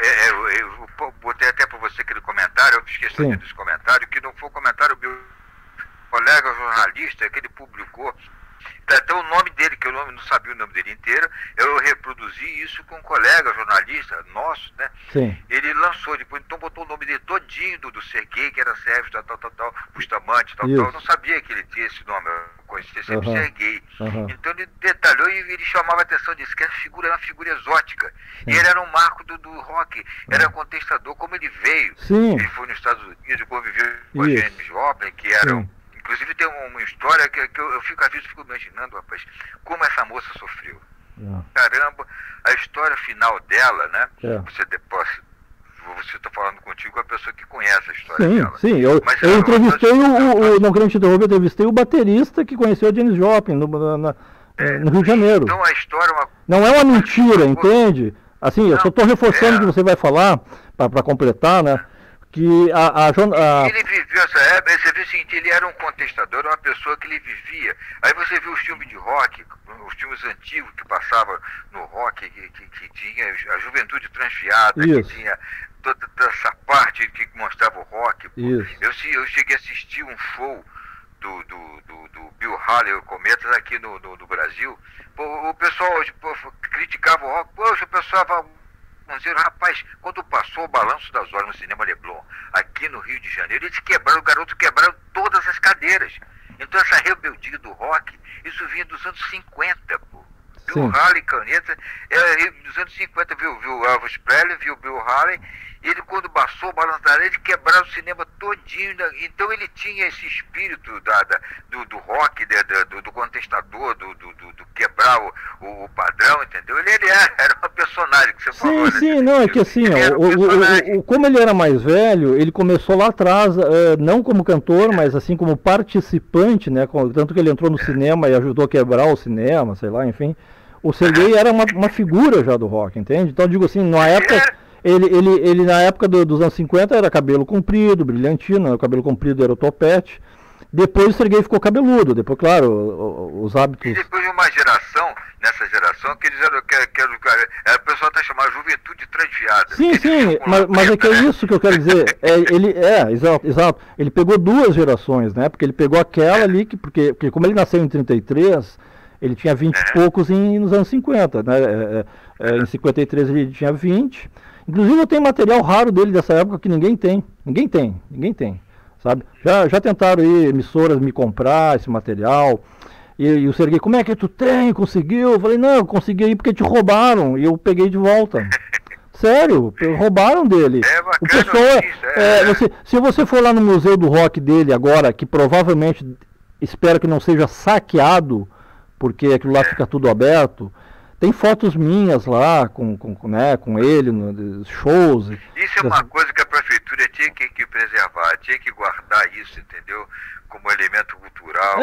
eu botei até para você aquele comentário, eu esqueci desse comentário, que não foi um comentário meu colega jornalista que ele publicou, até o nome dele, que eu não sabia o nome dele inteiro, eu reproduzi isso com um colega jornalista nosso, né? Sim. Ele lançou, depois então botou o nome dele todinho do Serguei, que era Sérgio, tal, Bustamante, tal. Eu não sabia que ele tinha esse nome, eu conhecia sempre Serguei. Então ele detalhou e ele chamava a atenção disso, que a figura era uma figura exótica. E ele era um marco do rock, era contestador, como ele veio. Ele foi nos Estados Unidos, conviveu com a Janis Joplin, que era inclusive tem uma história que eu fico, às vezes, fico imaginando, rapaz, como essa moça sofreu. Caramba, a história final dela, né? Você está falando contigo com a pessoa que conhece a história dela. Sim, eu entrevistei não querendo te interromper, eu entrevistei o baterista que conheceu a Janis Joplin no Rio de Janeiro. Então a história não é uma mentira, entende? Assim, eu só estou reforçando o que você vai falar, para completar, né? Que ele viveu essa época, você viu o seguinte, ele era um contestador, uma pessoa que ele vivia. Aí você viu os filmes de rock, os filmes antigos que passavam no rock, que tinha a juventude transviada, que tinha toda essa parte que mostrava o rock. Isso. Eu cheguei a assistir um show do Bill Haley, o Cometas, aqui no Brasil. O pessoal criticava o rock. Poxa, o pessoal vamos dizer, rapaz, quando passou o Balanço das Horas no Cinema Leblon, aqui no Rio de Janeiro, eles quebraram, o garoto quebraram todas as cadeiras. Então essa rebeldia do rock, isso vinha dos anos 50, pô. Bill Haley, Caneta, dos anos 50, viu Elvis Presley, viu Bill Haley, ele quando passou o Balanço das Horas, ele quebrava o cinema todinho, então ele tinha esse espírito do rock, do contestador, do quebrar o padrão, entendeu? Ele era um personagem que você falou. Né? Sim, não, é que assim, como ele era mais velho, ele começou lá atrás, não como cantor, mas assim como participante, né? Tanto que ele entrou no cinema e ajudou a quebrar o cinema, sei lá, enfim. O Serguei era uma figura já do rock, entende? Então, digo assim, na época, ele na época dos anos 50 era cabelo comprido, brilhantina, né? O cabelo comprido era o topete. Depois o Serguei ficou cabeludo, depois, claro, os hábitos... E depois de uma geração, nessa geração, que eles eram, o pessoal está chamando juventude transviada. Sim, mas é que é isso que eu quero dizer. Exato. Ele pegou duas gerações, né? Porque ele pegou aquela ali, porque como ele nasceu em 33, ele tinha 20 e poucos nos anos 50, né? Em 53 ele tinha 20. Inclusive eu tenho material raro dele dessa época que ninguém tem. Ninguém tem. Sabe? Já tentaram aí emissoras me comprar esse material. E o Serguei, como é que tu tem? Conseguiu? Eu falei, não, eu consegui aí porque te roubaram. E eu peguei de volta. Sério, roubaram dele. O pessoal, se você for lá no museu do rock dele agora, que provavelmente espero que não seja saqueado, porque aquilo lá fica tudo aberto, tem fotos minhas lá com ele, nos shows. Isso é uma coisa que a prefeitura tinha que preservar, tinha que guardar isso, entendeu? Como elemento cultural.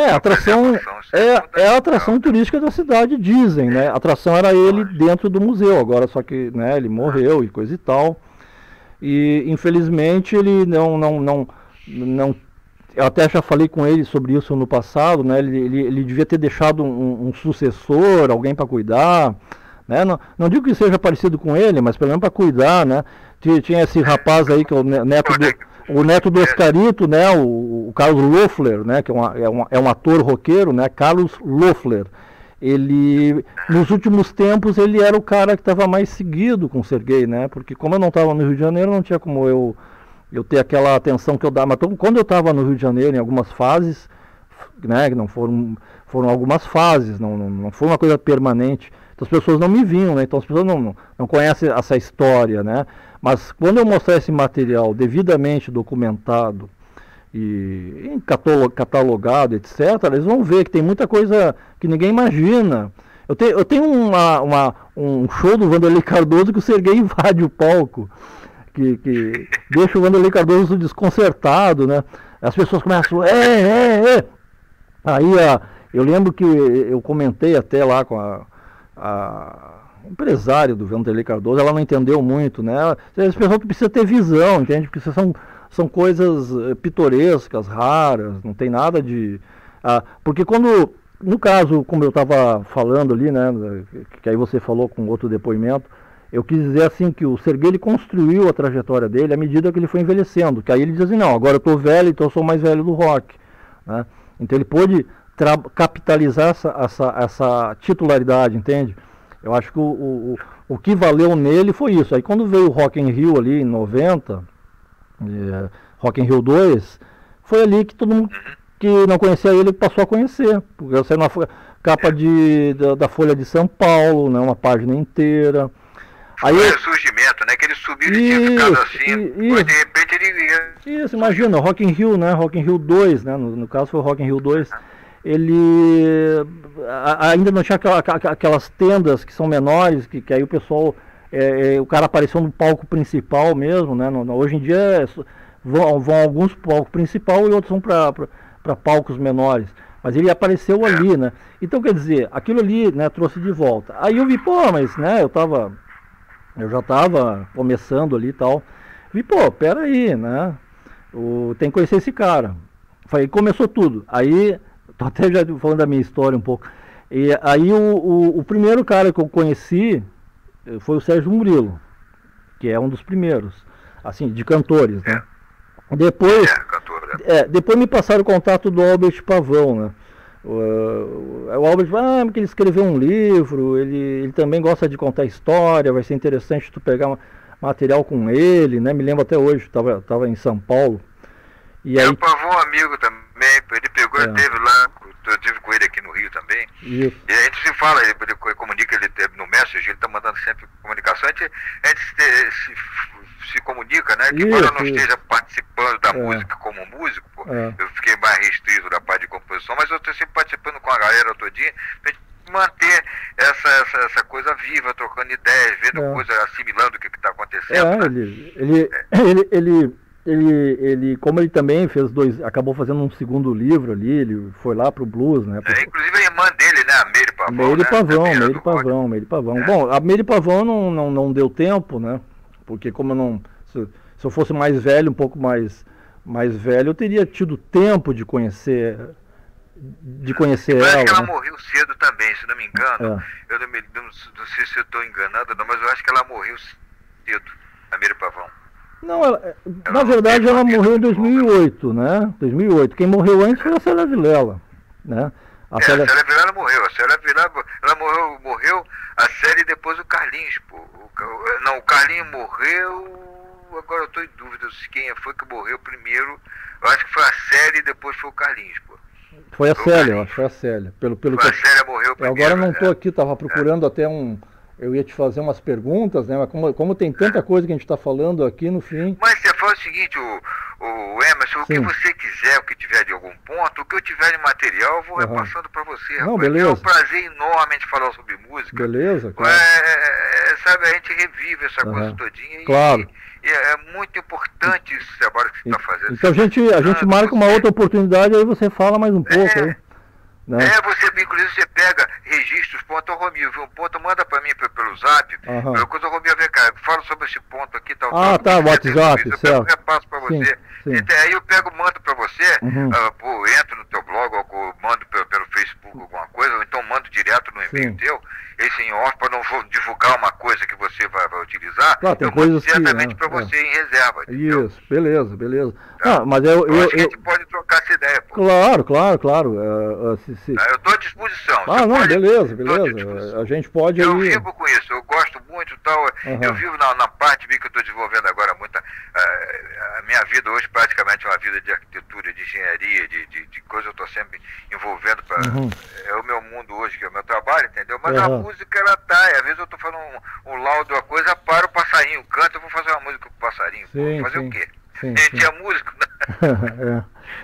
A atração turística da cidade, dizem, né? A atração era ele dentro do museu, agora só que, né, ele morreu e coisa e tal. E infelizmente ele não eu até já falei com ele sobre isso no passado, né? Ele devia ter deixado um sucessor, alguém para cuidar, né? Não digo que seja parecido com ele, mas pelo menos para cuidar, né? Tinha esse rapaz aí que é o neto do Oscarito, né? O Carlos Loeffler, né? Que é um ator roqueiro, né? Carlos Loeffler. Ele, nos últimos tempos, ele era o cara que estava mais seguido com o Serguei, né? Porque como eu não estava no Rio de Janeiro, não tinha como eu ter aquela atenção que eu dava. Mas quando eu estava no Rio de Janeiro, em algumas fases, né, que não foram algumas fases, não foi uma coisa permanente, então as pessoas não me viam, né, então as pessoas não conhecem essa história, né, mas quando eu mostrar esse material devidamente documentado e catalogado, etc., eles vão ver que tem muita coisa que ninguém imagina. Eu tenho um show do Vanderlei Cardoso que o Serguei invade o palco, que deixa o Vanderlei Cardoso desconcertado, né? As pessoas começam, Aí eu lembro que eu comentei até lá com a empresária do Vanderlei Cardoso, ela não entendeu muito, né? As pessoas precisam ter visão, entende? Porque são coisas pitorescas, raras, não tem nada de... porque no caso, como eu estava falando ali, né? Que aí você falou com outro depoimento, eu quis dizer assim que o Serguei ele construiu a trajetória dele à medida que ele foi envelhecendo, que aí ele diz assim, não, agora eu estou velho, então eu sou mais velho do rock, né? Então ele pôde capitalizar essa titularidade, entende? Eu acho que o que valeu nele foi isso. Aí quando veio o Rock in Rio ali em 90, Rock in Rio 2, foi ali que todo mundo que não conhecia ele passou a conhecer, porque eu saí na capa da Folha de São Paulo, né, uma página inteira. Aí o surgimento, né? Que ele subiu e tinha ficado assim, mas de repente ele... Isso, imagina, o Rock in Rio, né? Rock in Rio 2, né? No caso foi o Rock in Rio 2. Ele ainda não tinha aquelas tendas que são menores, que aí o pessoal... o cara apareceu no palco principal mesmo, né? Hoje em dia vão alguns pro palco principal e outros vão para palcos menores. Mas ele apareceu ali, né? Então, quer dizer, aquilo ali, né, trouxe de volta. Aí eu vi, mas, né, eu já estava começando ali e tal. Vi, peraí, né? Tem que conhecer esse cara. Falei, começou tudo. Aí, tô até já falando da minha história um pouco. E aí o primeiro cara que eu conheci foi o Sérgio Murilo, que é um dos primeiros. assim, de cantores, né? Depois, depois me passaram o contato do Albert Pavão, né? O Albert falou que ele escreveu um livro, ele também gosta de contar história, vai ser interessante tu pegar material com ele, né? Me lembro até hoje, estava em São Paulo. E aí, o Pavão é um amigo também, ele pegou, ele teve lá, eu tive com ele aqui no Rio também. Isso. E a gente se fala, ele comunica, ele no Messenger, ele está mandando sempre comunicação, a gente se comunica, né? Que embora eu não esteja participando da música como músico, eu fiquei mais restrito da parte de composição, mas eu estou sempre participando com a galera todinha, pra gente manter essa coisa viva, trocando ideias, vendo coisas, assimilando o que está acontecendo. Ele, como ele também acabou fazendo um segundo livro ali, ele foi lá pro blues, né? Inclusive a irmã dele, né? A Meire Pavão. Bom, a Meire Pavão não deu tempo, né? Porque como se eu fosse mais velho, um pouco mais velho, eu teria tido tempo de conhecer ela. Parece que ela morreu cedo também, se não me engano. Eu não sei se eu estou enganado, não, mas eu acho que ela morreu cedo, a Meire Pavão. Não, na verdade ela morreu em 2008, né? 2008. Quem morreu antes foi a Célia Vilela, né? A Célia Vilela morreu. A Célia Vilela, ela morreu a Célia e depois o Carlinhos, pô. O Carlinhos morreu, agora eu estou em dúvida se quem foi que morreu primeiro. Eu acho que foi a Célia e depois foi o Carlinhos, pô. Foi a Célia, eu acho que foi a Célia. A Célia morreu primeiro. Agora eu não estou aqui, estava procurando até eu ia te fazer umas perguntas, né? Mas como tem tanta coisa que a gente está falando aqui, no fim... Mas você fala o seguinte, o Emerson, o que você quiser, o que tiver de algum ponto, o que eu tiver de material, eu vou repassando para você. Não, beleza. É um prazer enorme de falar sobre música. Beleza, claro. Sabe, a gente revive essa coisa todinha. Claro. E é muito importante esse trabalho que você está fazendo. Então a gente marca uma outra oportunidade, aí você fala mais um pouco aí. Né? Inclusive você pega registros, ponto, Romil, viu um ponto, manda para mim pelo zap, coisa, Romil, vem cá, fala sobre esse ponto aqui, tal, WhatsApp, eu certo. repasso para você. Sim. Aí eu mando para você, entro no teu blog, ou mando pelo Facebook alguma coisa, ou então mando direto no e-mail teu, esse em off, para não divulgar uma coisa que você vai utilizar, claro, tem eu coisas mando diretamente para você em reserva. Entendeu? Isso, beleza. Mas eu acho que a gente pode trocar essa ideia, pô. Claro. Eu estou à disposição. Beleza. A gente pode... Eu vivo com isso, eu gosto muito tal. Eu vivo na parte que eu estou desenvolvendo agora muito. A minha vida hoje praticamente é uma vida de arquitetura, de engenharia, de coisa, eu estou sempre envolvendo. É o meu mundo hoje, que é o meu trabalho, entendeu? Mas a música, ela tá. Às vezes eu estou falando um laudo, uma coisa, para o passarinho, canta, eu vou fazer uma música com o passarinho. Fazer o quê? A gente é músico, né?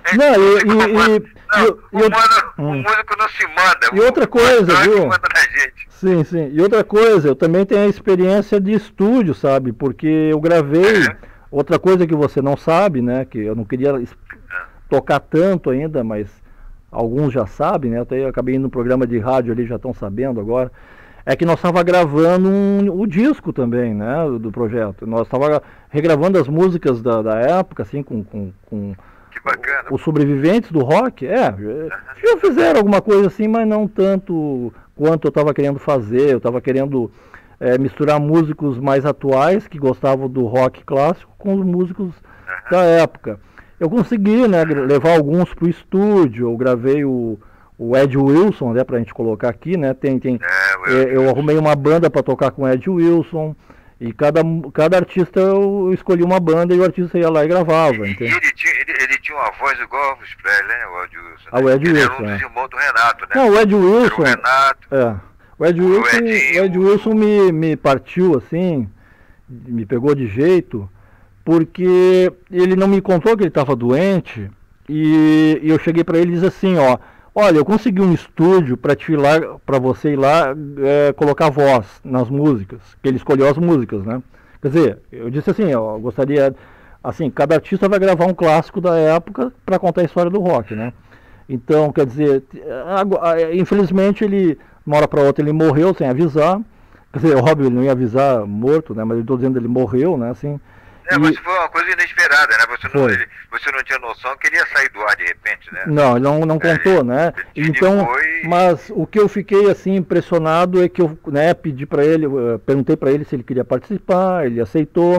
O músico não se manda. E outra coisa, viu? Manda na gente. Sim. E outra coisa, eu também tenho a experiência de estúdio, sabe? Porque eu gravei. Outra coisa que você não sabe, né? Que eu não queria tocar tanto ainda, mas alguns já sabem, né? Até eu acabei indo no programa de rádio ali, já estão sabendo agora. É que nós estávamos gravando o disco também, né, do projeto. Nós estávamos regravando as músicas da época, assim, com que bacana. Os sobreviventes do rock. Já fizeram alguma coisa assim, mas não tanto quanto eu estava querendo fazer. Eu estava querendo misturar músicos mais atuais, que gostavam do rock clássico, com os músicos da época. Eu consegui, né, levar alguns para o estúdio. Eu gravei o Ed Wilson, né, pra gente colocar aqui, né? Eu arrumei uma banda para tocar com o Ed Wilson, e cada artista eu escolhi uma banda e o artista ia lá e gravava. Ele tinha uma voz igual ao Elvis Presley, né, o Ed Wilson? O Ed Wilson. Ele era um dos irmãos do Renato, né? Não, o Ed Wilson. O Ed Wilson me partiu assim, me pegou de jeito, porque ele não me contou que ele estava doente, e eu cheguei para ele e disse assim, olha, eu consegui um estúdio para você ir lá colocar voz nas músicas, que ele escolheu as músicas, né? Quer dizer, eu disse assim, eu gostaria, assim, cada artista vai gravar um clássico da época para contar a história do rock, né? Então, quer dizer, infelizmente ele, uma hora para outra, ele morreu sem avisar. Quer dizer, óbvio, ele não ia avisar morto, né? Mas eu estou dizendo que ele morreu, né? Assim, mas foi uma coisa inesperada, né? Você não tinha noção que ele ia sair do ar de repente, né? Não, ele não contou, né? Então, mas o que eu fiquei assim impressionado é que eu, né, pedi para ele, perguntei para ele se ele queria participar, ele aceitou.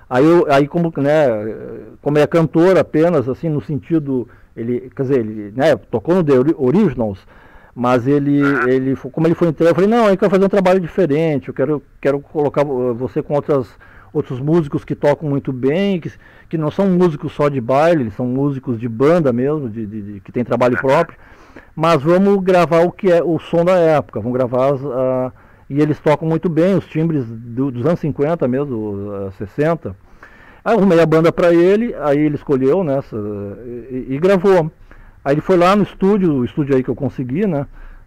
Aí como, né, como é cantor apenas, assim, no sentido, quer dizer, ele, né, tocou no The Originals, mas como ele foi entrar, eu falei, não, eu quero fazer um trabalho diferente, eu quero colocar você com outros músicos que tocam muito bem, que não são músicos só de baile, eles são músicos de banda mesmo, que tem trabalho próprio, mas vamos gravar o que é o som da época, vamos gravar e eles tocam muito bem, os timbres dos anos 50 mesmo, 60. Aí eu arrumei a banda para ele, aí ele escolheu, né, e gravou. Aí ele foi lá no estúdio, o estúdio aí que eu consegui, né,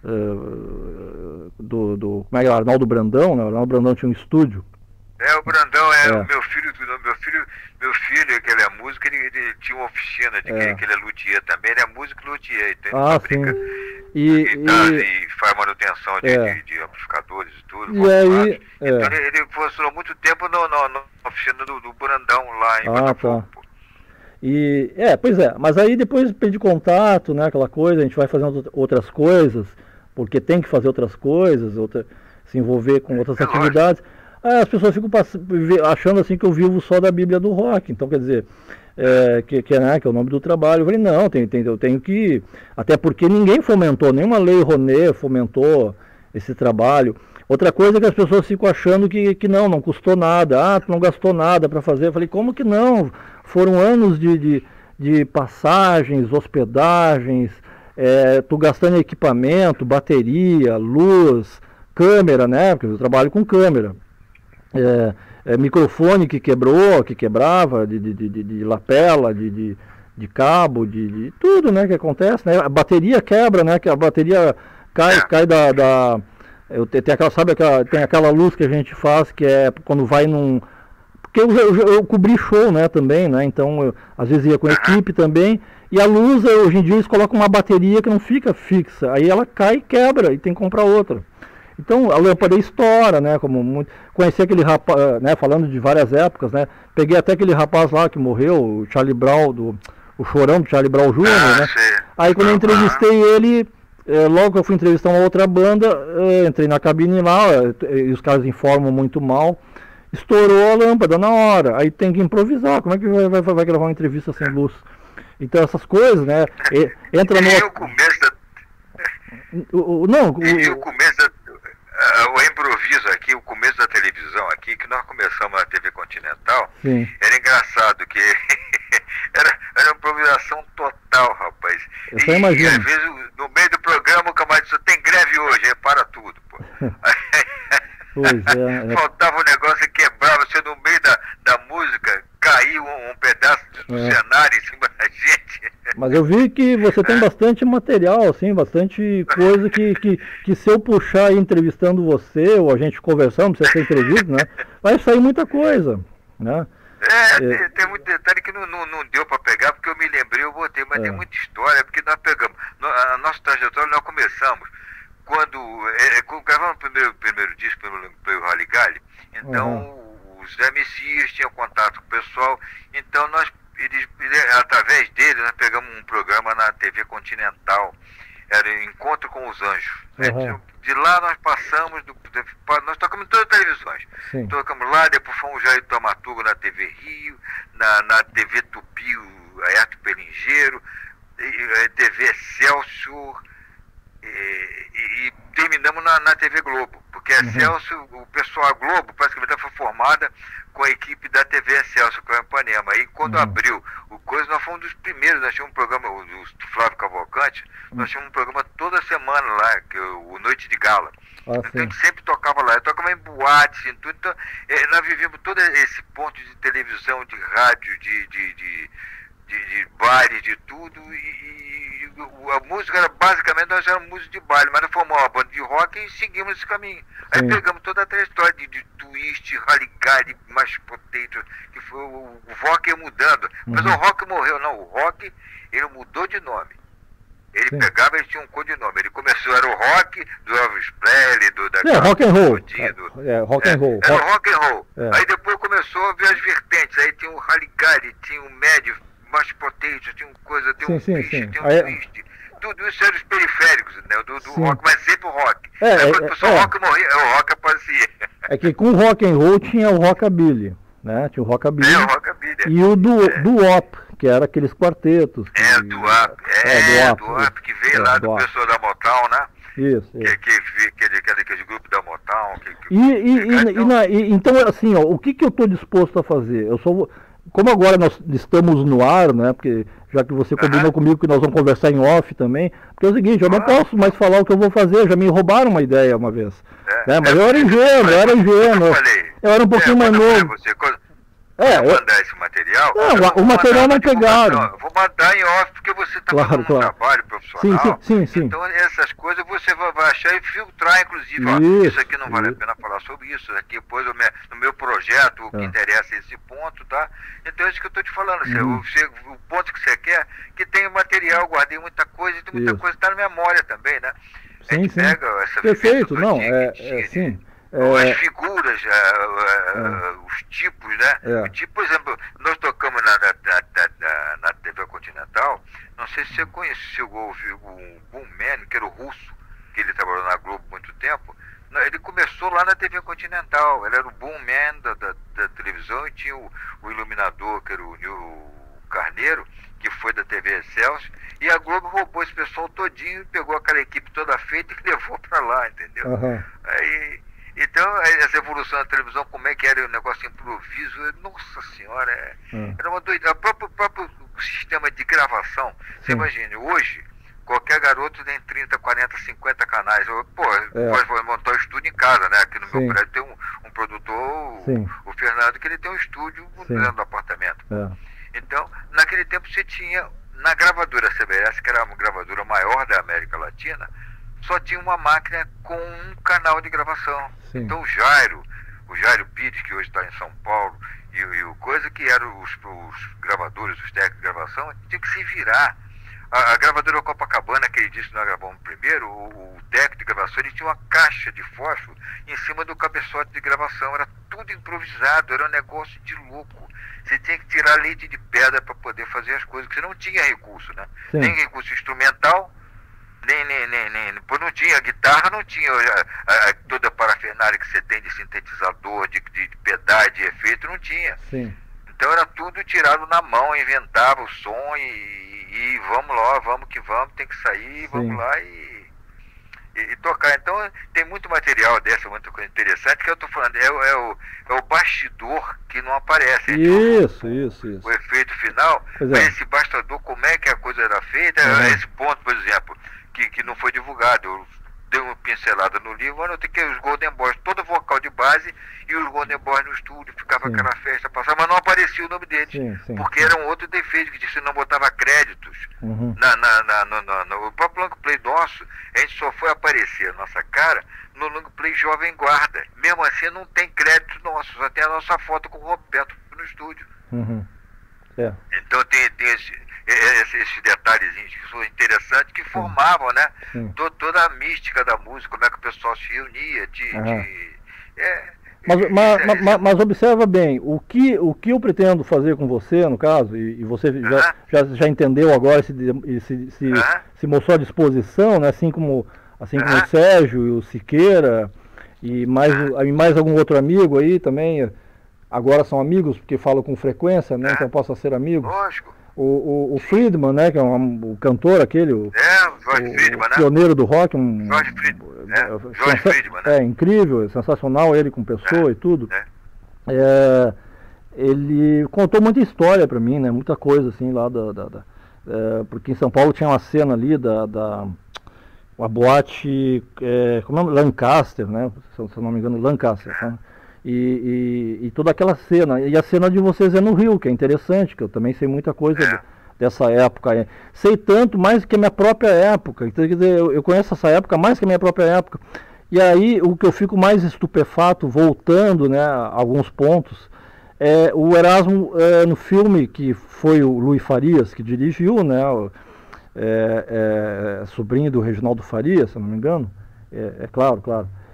como é que era? Arnaldo Brandão, né, o Arnaldo Brandão tinha um estúdio. O Brandão o meu filho, que ele é músico, ele tinha uma oficina que ele é luthier também, ele é músico luthier, então ele fabrica e faz manutenção de amplificadores e tudo. E aí, então ele funcionou muito tempo na oficina do Brandão lá em Botafogo. Tá. Pois é, mas aí depois pedi contato, né, aquela coisa, a gente vai fazendo outras coisas, porque tem que fazer outras coisas, se envolver com outras atividades. As pessoas ficam achando assim que eu vivo só da Bíblia do rock, então quer dizer, que é o nome do trabalho. Eu falei, não, eu tenho que, até porque ninguém fomentou, nenhuma lei Rouanet fomentou esse trabalho. Outra coisa é que as pessoas ficam achando que não custou nada, tu não gastou nada para fazer. Eu falei, como que não? Foram anos de passagens, hospedagens, tu gastando equipamento, bateria, luz, câmera, né? Porque eu trabalho com câmera. Microfone que quebrava, de lapela, de cabo, de tudo, né, que acontece, né? A bateria quebra, né? Que a bateria cai tem aquela luz que a gente faz, que é quando vai num... Porque eu cobri show, né, também, né? Então, às vezes ia com a equipe também. E a luz, hoje em dia, eles colocam uma bateria que não fica fixa. Aí ela cai e quebra, e tem que comprar outra. Então, a lâmpada estoura, né? Conheci aquele rapaz, né? Falando de várias épocas, né? Peguei até aquele rapaz lá que morreu, o Charlie Brown, o chorão do Charlie Brown Jr., né? Aí, quando eu entrevistei ele... logo que eu fui entrevistar uma outra banda, entrei na cabine lá, e os caras informam muito mal, estourou a lâmpada na hora, aí tem que improvisar, como é que vai gravar uma entrevista sem luz? Então essas coisas, né, entra no... o começo o improviso aqui, o começo da televisão aqui, que nós começamos na TV Continental, sim, era engraçado, que era uma improvisação total, rapaz. Eu imagino. E às vezes, no meio do programa, o camarada disse, tem greve hoje, aí para tudo, pô. Faltava um negócio que quebrava, você no meio da música, caiu um pedaço do cenário em cima da gente. Mas eu vi que você tem bastante material, assim, bastante coisa que se eu puxar aí entrevistando você, ou a gente conversando, pra você ser entrevista, né, vai sair muita coisa, né? Tem muito detalhe que não deu para pegar, porque eu me lembrei, eu botei, mas tem muita história, porque nós pegamos, a nossa trajetória nós começamos, quando gravamos o primeiro disco pelo Rally Galley, então os MCs tinham contato com o pessoal, então através dele nós pegamos um programa na TV Continental, era Encontro com os Anjos. De lá nós passamos, nós tocamos em todas as televisões. Sim. Tocamos lá, depois fomos já em Taumaturgo na TV Rio, na TV Tupi, o Ayrton Pelingeiro, TV Excelsior, e terminamos na TV Globo, porque a Excelsior, o pessoal Globo praticamente foi formada com a equipe da TV Excelsior, com a Ipanema. E quando abriu o coisa, nós fomos um dos primeiros, nós tínhamos um programa, do Flávio Cavalcante, nós tínhamos um programa toda semana lá, o Noite de Gala. Então a gente sempre tocava lá, eu tocava em boates, em tudo. Então, nós vivíamos todo esse ponto de televisão, de rádio, de baile, de tudo, e a música era basicamente, nós éramos músicos de baile, mas nós formamos uma banda de rock e seguimos esse caminho. Aí pegamos toda a trajetória de twist, radical, mais potato, que foi o rock ia mudando. Mas o rock morreu, não, o rock ele mudou de nome. Ele pegava, ele tinha um codinome. Ele começou, era o rock do Elvis Presley, rock and roll. Rock and roll. Era o rock and roll. Aí depois começou a ver as vertentes. Aí tinha o radical, tinha o médio, mais potente, tinha coisa, tem um twist, tem um twist. Tudo isso era os periféricos, né, do rock, mas sempre o rock. Aí quando o rock morria, o rock aparecia. É que com o rock and roll tinha o rockabilly. né? Tinha o Rockabilly. O Rockabilly. E o do Op, que era aqueles quartetos. Do Op, que veio lá do pessoal da Motown, né? Isso. Aquele grupo da Motown. Então, assim, ó, o que eu estou disposto a fazer? Como agora nós estamos no ar, né? Porque já que você combinou comigo que nós vamos conversar em off também, porque é o seguinte, eu não posso mais falar o que eu vou fazer, já me roubaram uma ideia uma vez. Mas eu era ingênuo, eu era um pouquinho mais novo. Vou mandar esse material. O material não pegaram. Eu vou mandar em off porque você está fazendo um trabalho profissional. Sim. Então essas coisas você vai achar e filtrar, inclusive. Isso aqui não vale a pena falar sobre isso. Aqui depois no meu projeto, o que interessa é esse ponto, tá? Então é isso que eu estou te falando. O ponto que você quer, que tem material, guardei muita coisa, e muita coisa está na memória também, né? Sim. Pega essa perfeito, não, sim. As figuras, os tipos, né? O tipo, por exemplo, nós tocamos na TV Continental, não sei se você chegou a ouvir o Boom Man, que era o russo, que ele trabalhou na Globo muito tempo. Ele começou lá na TV Continental, ele era o Boom Man da televisão, e tinha o iluminador, que era o Nil Carneiro, que foi da TV Excelsior, e a Globo roubou esse pessoal todinho, pegou aquela equipe toda feita e levou para lá, entendeu? Então, essa evolução da televisão, como é que era o negócio improviso, nossa senhora, era uma doida. O próprio sistema de gravação, você imagina, hoje, qualquer garoto tem 30, 40, 50 canais. Pode montar um estúdio em casa, né? Aqui no meu prédio tem um produtor, o Fernando, que ele tem um estúdio dentro do apartamento. Então, naquele tempo você tinha, na gravadora CBS, que era uma gravadora maior da América Latina, só tinha uma máquina com um canal de gravação. Então o Jairo Pires, que hoje está em São Paulo, e o coisa que eram os gravadores, os técnicos de gravação, tinha que se virar. A gravadora Copacabana, que ele disse que nós gravamos primeiro, o técnico de gravação, ele tinha uma caixa de fósforo em cima do cabeçote de gravação. Era tudo improvisado, era um negócio de louco. Você tinha que tirar leite de pedra para poder fazer as coisas, porque você não tinha recurso, né? Nem recurso instrumental, nem não tinha guitarra, não tinha toda a parafernália que você tem de sintetizador, de pedais, de efeito, não tinha. Então era tudo tirado na mão, inventava o som e vamos lá, vamos que vamos, tem que sair, vamos lá e tocar. Então tem muito material dessa, muita coisa interessante, que eu estou falando, é o bastidor que não aparece. Isso. O efeito final, mas esse bastidor, como é que a coisa era feita, esse ponto, por exemplo, que não foi divulgado. Eu dei uma pincelada no livro, eu tenho que os Golden Boys, todo vocal de base, e os Golden Boys no estúdio, ficava aquela festa passada, mas não aparecia o nome deles, porque era um outro defeito, que você não botava créditos. No próprio long play nosso, a gente só foi aparecer a nossa cara no long play Jovem Guarda. Mesmo assim não tem crédito nosso, só tem a nossa foto com o Roberto no estúdio. Então tem esses detalhezinhos que são interessantes, que formavam, né? Toda a mística da música, como é que o pessoal se reunia. Mas observa bem, o que eu pretendo fazer com você, no caso, e você já entendeu agora, se mostrou à disposição, né? Assim como o Sérgio e o Siqueira, e mais algum outro amigo aí também, agora são amigos, porque falam com frequência, né? Então possam ser amigos. Lógico. O Friedman, né, que é o cantor aquele, o Friedman, né? Pioneiro do rock, Jorge Friedman, né? Incrível, sensacional, ele com pessoa e tudo. Ele contou muita história para mim, né, muita coisa assim lá porque em São Paulo tinha uma cena ali uma boate, como é, Lancaster, né, se eu não me engano, Lancaster, né? E toda aquela cena, e a cena de vocês é no Rio, que é interessante, que eu também sei muita coisa dessa época, sei tanto mais que a minha própria época, então, quer dizer, eu conheço essa época mais que a minha própria época, e aí o que eu fico mais estupefato, voltando, né, a alguns pontos, o Erasmo, no filme que foi o Luiz Farias que dirigiu, né, sobrinho do Reginaldo Farias, se eu não me engano, claro,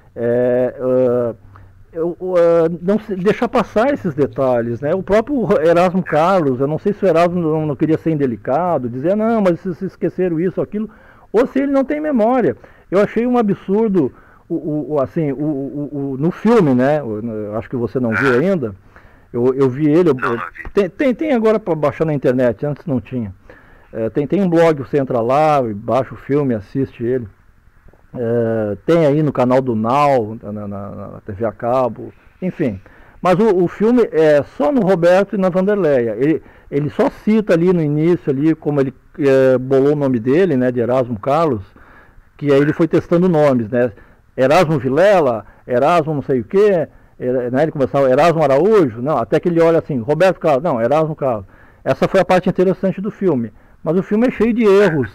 não deixar passar esses detalhes, né? O próprio Erasmo Carlos, eu não sei se o Erasmo não queria ser indelicado, dizer, não, mas vocês esqueceram isso, aquilo, ou se ele não tem memória. Eu achei um absurdo, no filme, né? Eu acho que você não viu ainda, Eu vi ele. Não vi. Tem agora para baixar na internet, antes não tinha. Tem um blog, você entra lá, baixa o filme, assiste ele. Tem aí no canal do Now, na TV a cabo, enfim. Mas o filme é só no Roberto e na Vanderleia. Ele só cita ali no início, ali, como ele bolou o nome dele, né, de Erasmo Carlos, que aí ele foi testando nomes, né? Erasmo Vilela, Erasmo não sei o quê, né, ele começava Erasmo Araújo, não, até que ele olha assim, Roberto Carlos, não, Erasmo Carlos. Essa foi a parte interessante do filme. Mas o filme é cheio de erros,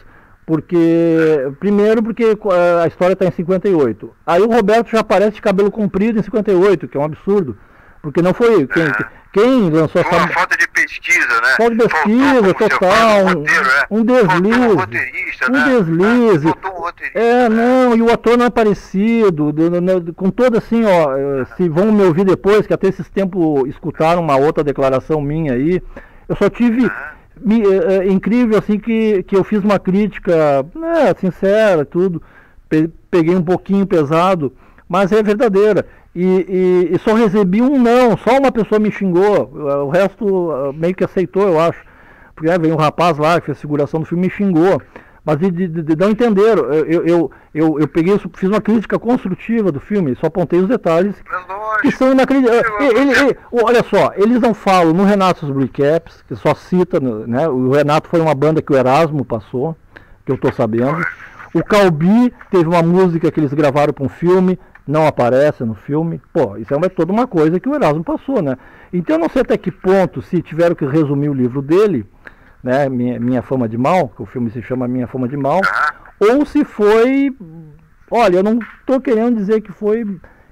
primeiro porque a história está em 58. Aí o Roberto já aparece de cabelo comprido em 58, que é um absurdo. Porque não foi quem lançou essa... Uma falta de pesquisa, né? Falta de pesquisa, total. Um deslize. Faltou um roteirista. Não, e o ator não é parecido. Com todo assim, ó, se vão me ouvir depois, que até esses tempos escutaram uma outra declaração minha aí, eu só tive... incrível assim que eu fiz uma crítica sincera, tudo. Peguei um pouquinho pesado, mas é verdadeira. E só recebi um não, só uma pessoa me xingou, o resto meio que aceitou, eu acho. Porque veio um rapaz lá que fez figuração do filme e me xingou. Mas de não entenderam. Eu peguei, fiz uma crítica construtiva do filme, só apontei os detalhes que são inacreditáveis. Olha só, eles não falam no Renato's Recaps, que só cita, né? O Renato foi uma banda que o Erasmo passou, que eu estou sabendo. O Calbi teve uma música que eles gravaram para um filme, não aparece no filme. Pô, isso é toda uma coisa que o Erasmo passou, né? Então eu não sei até que ponto, se tiveram que resumir o livro dele, né, Minha Fama de Mal, que o filme se chama Minha Fama de Mal, ou se foi... Olha, eu não estou querendo dizer que foi...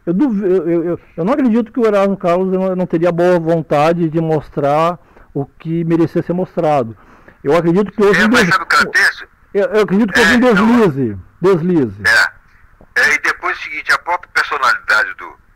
Eu não acredito que o Erasmo Carlos não teria boa vontade de mostrar o que merecia ser mostrado. Eu acredito que houve eu acredito que houve um deslize. E depois o seguinte, a própria personalidade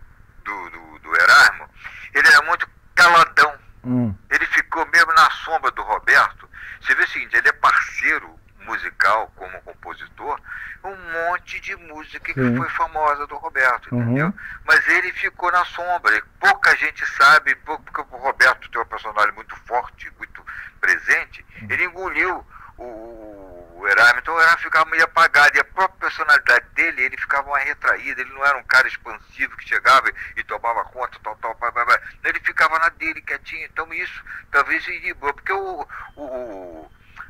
do Erasmo, ele era muito caladão. Ele ficou mesmo na sombra do Roberto. Você vê o seguinte, ele é parceiro musical como compositor, um monte de música que foi famosa do Roberto, entendeu? Mas ele ficou na sombra. Pouca gente sabe, porque o Roberto tem uma personalidade muito forte, muito presente, ele engoliu o Erasmo, então o Erasmo ficava meio apagado, e a própria personalidade dele, ele ficava mais retraído, ele não era um cara expansivo que chegava e tomava conta, ele ficava na dele, quietinho, então isso talvez inibiu, porque o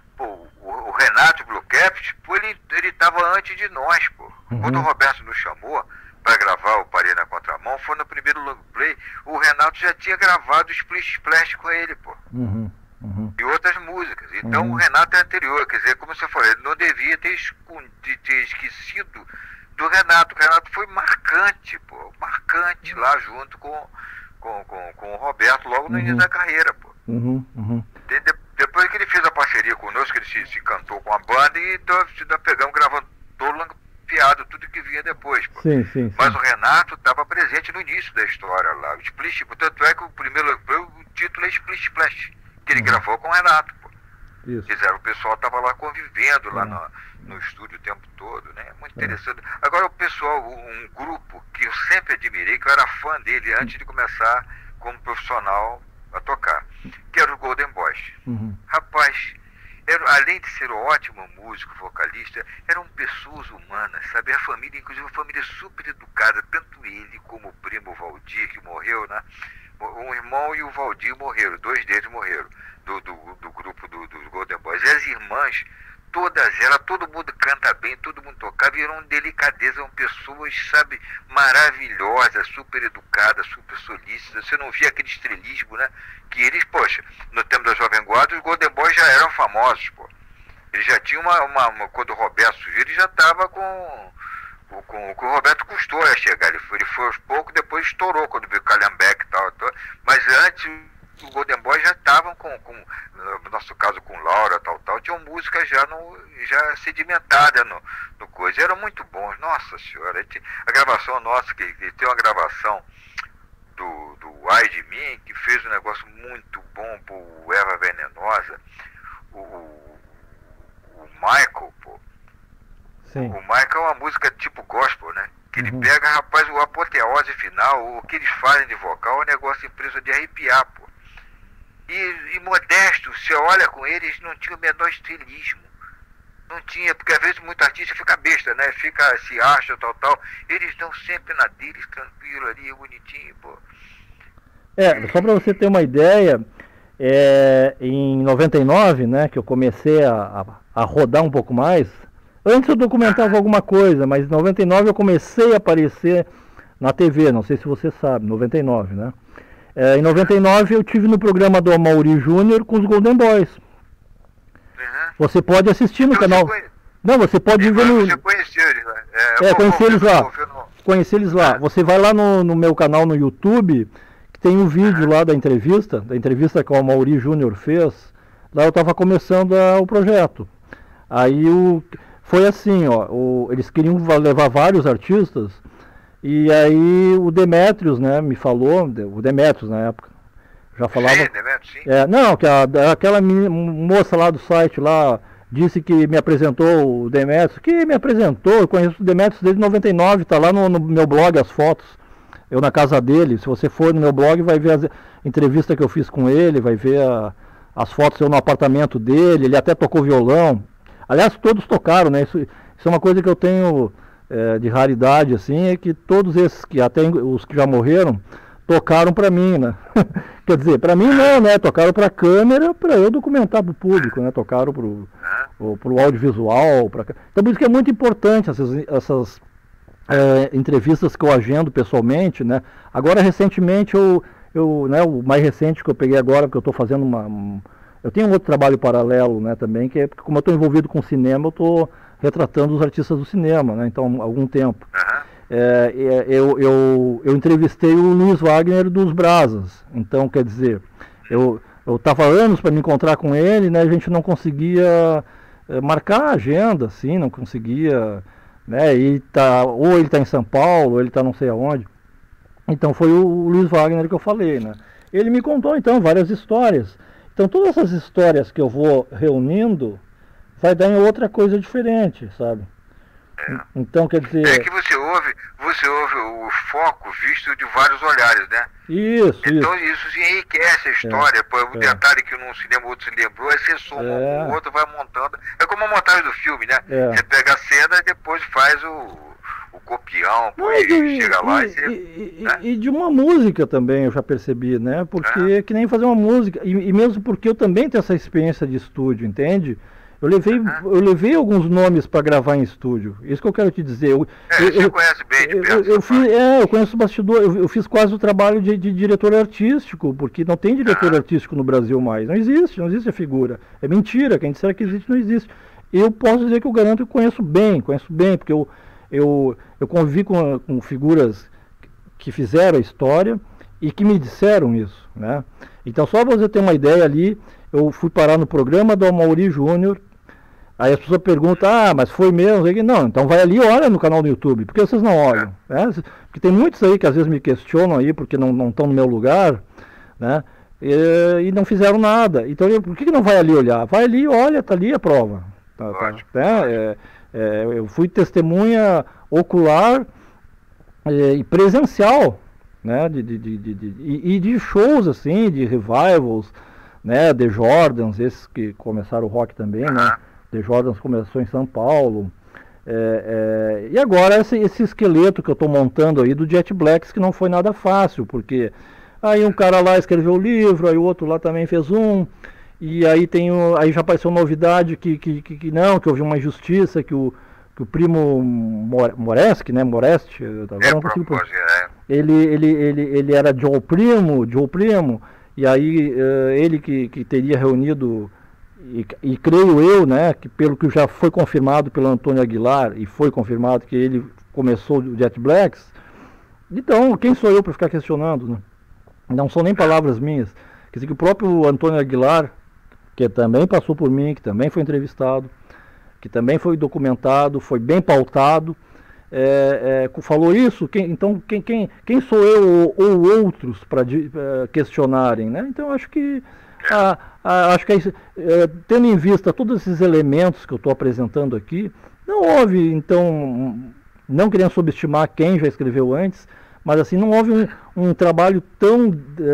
Renato Bluecaps, ele estava antes de nós, pô. Quando o Roberto nos chamou para gravar o Parei na Contramão, foi no primeiro long play, o Renato já tinha gravado o Splish Splash com ele, pô. E outras músicas. Então o Renato é anterior, quer dizer, como você falou, ele não devia ter esquecido do Renato. O Renato foi marcante, pô, marcante lá junto com o Roberto, logo no início da carreira, pô. Depois que ele fez a parceria conosco, ele se cantou com a banda e pegamos gravando todo piado, tudo que vinha depois, pô. Mas o Renato estava presente no início da história lá. O Splish, tanto é que o título é Splish Splash, que ele gravou com o Renato, pô. O pessoal estava lá convivendo lá no estúdio o tempo todo, né? Muito interessante. Agora o pessoal, um grupo que eu sempre admirei, que eu era fã dele antes de começar como profissional a tocar, que era o Golden Boys. Rapaz, além de ser um ótimo músico, vocalista, eram pessoas humanas, sabe? A família, inclusive a família super educada, tanto ele como o primo Valdir, que morreu, né? Um irmão e o Valdir morreram, 2 deles morreram, do grupo dos Golden Boys. E as irmãs, todas elas, todo mundo canta bem, todo mundo tocava, e eram delicadeza, eram pessoas, sabe, maravilhosas, super educadas, super solícitas. Você não via aquele estrelismo, né? Que eles, poxa, no tempo da Jovem Guarda, os Golden Boys já eram famosos, pô. Eles já tinham quando o Roberto surgiu, ele já estava com o Roberto custou a chegar, ele foi aos poucos, depois estourou quando veio o Calhambeck e tal, mas antes o Golden Boy já estavam no nosso caso com Laura, tal, tinham músicas já sedimentadas no coisa, eram muito bons, nossa senhora, a gravação nossa, que tem uma gravação do Ai de Mim, que fez um negócio muito bom pro Erva Venenosa, o Michael, pô. O Michael é uma música tipo gospel, né? Que ele pega, rapaz, o apoteose final, o que eles fazem de vocal, é um negócio impresso de arrepiar, pô. E Modesto, você olha com eles, não tinha o menor estilismo. Não tinha, porque às vezes muito artista fica besta, né? Se acha, tal. Eles estão sempre na deles, tranquilo ali, bonitinho, pô. Só para você ter uma ideia, em 99, né, que eu comecei a rodar um pouco mais. Antes eu documentava alguma coisa, mas em 99 eu comecei a aparecer na TV, não sei se você sabe, 99, né? Em 99 eu tive no programa do Amaury Júnior com os Golden Boys. Você pode assistir no canal. Não, você pode ver no. Você conheceu eles lá. Conhecer eles lá. Conhecer eles lá. Você vai lá no meu canal no YouTube, que tem um vídeo lá da entrevista que o Amaury Júnior fez. Lá eu estava começando o projeto. Aí foi assim, ó, eles queriam levar vários artistas. E aí o Demetrios, né, me falou, o Demetrios na época, já falava... Sim, Demetrios, sim. Não, que aquela moça lá do site lá disse que me apresentou o Demetrios, eu conheço o Demetrios desde 99, está lá no meu blog as fotos, eu na casa dele, se você for no meu blog vai ver as entrevistas que eu fiz com ele, vai ver as fotos eu no apartamento dele, ele até tocou violão, aliás todos tocaram, né, isso é uma coisa que eu tenho... de raridade, assim, é que todos esses, que até os que já morreram, tocaram para mim, né? Quer dizer, para mim não, né? Tocaram para a câmera, para eu documentar para o público, né? Tocaram para o audiovisual. Então, por isso que é muito importante essas entrevistas que eu agendo pessoalmente, né? Agora, recentemente, né, o mais recente que eu peguei agora, porque eu estou fazendo eu tenho um outro trabalho paralelo, né, também, que é porque como eu estou envolvido com cinema, eu estou retratando os artistas do cinema, né? Então, há algum tempo. Eu entrevistei o Luiz Wagner dos Brazos. Então, quer dizer, eu estava anos para me encontrar com ele, né? A gente não conseguia marcar a agenda, assim, não conseguia, né? Ou ele está em São Paulo, ou ele está não sei aonde. Então, foi o Luiz Wagner que eu falei, né? Ele me contou, então, várias histórias. Então, todas essas histórias que eu vou reunindo vai dar em outra coisa diferente, sabe? Então, quer dizer... É que você ouve o foco visto de vários olhares, né? Isso. Então isso enriquece a história. Um detalhe que num cinema o outro se lembrou, aí você soma o outro, vai montando. É como a montagem do filme, né? Você pega a cena e depois faz o copião, chega lá e de uma música também, eu já percebi, né? Porque que nem fazer uma música, e mesmo porque eu também tenho essa experiência de estúdio, entende? Eu levei alguns nomes para gravar em estúdio. Isso que eu quero te dizer. Você conhece bem de perto. Eu conheço o bastidor. Eu fiz quase o trabalho de diretor artístico, porque não tem diretor artístico no Brasil mais. Não existe a figura. É mentira. Quem disser que existe, não existe. Eu posso dizer que eu garanto que eu conheço bem, porque eu convivi com figuras que fizeram a história e que me disseram isso, né? Então, só para você ter uma ideia ali, eu fui parar no programa do Amaury Júnior. Aí as pessoas perguntam, mas foi mesmo? Não, então vai ali e olha no canal do YouTube. Por que vocês não olham? Né? Porque tem muitos aí que às vezes me questionam aí porque não estão no meu lugar, né? E não fizeram nada. Então, por que não vai ali olhar? Vai ali e olha, tá ali a prova. Eu fui testemunha ocular e presencial, né? De shows assim, de revivals, né? The Jordans, esses que começaram o rock também, né? The Jordans começou em São Paulo. E agora esse esqueleto que eu estou montando aí do Jet Blacks, que não foi nada fácil, porque aí um cara lá escreveu o livro, aí o outro lá também fez um, e aí aí já apareceu novidade que houve uma injustiça, que o primo Moreschi, né? Moreste, agora não consigo ele era Joe Primo, e aí ele que teria reunido, e creio eu, né, que pelo que já foi confirmado pelo Antônio Aguilar, e foi confirmado que ele começou o Jet Blacks, então quem sou eu para ficar questionando, né? Não são nem palavras minhas. Quer dizer que o próprio Antônio Aguilar, que também passou por mim, que também foi entrevistado, que também foi documentado, foi bem pautado, falou isso. Então quem sou eu ou outros para questionarem, né? Então acho que tendo em vista todos esses elementos que eu estou apresentando aqui, não houve então não querendo subestimar quem já escreveu antes, mas assim, não houve um trabalho tão...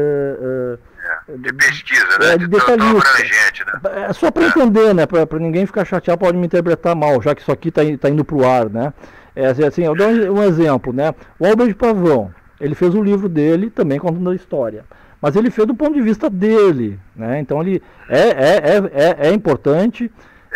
de pesquisa, né? De detalhista. Abrangente, né? É só para entender, né? Para ninguém ficar chateado, pode me interpretar mal, já que isso aqui está indo para o ar, né? Assim, eu dou um exemplo, né? O Albert Pavão, ele fez o livro dele também contando a história, mas ele fez do ponto de vista dele, né? Então ele é importante,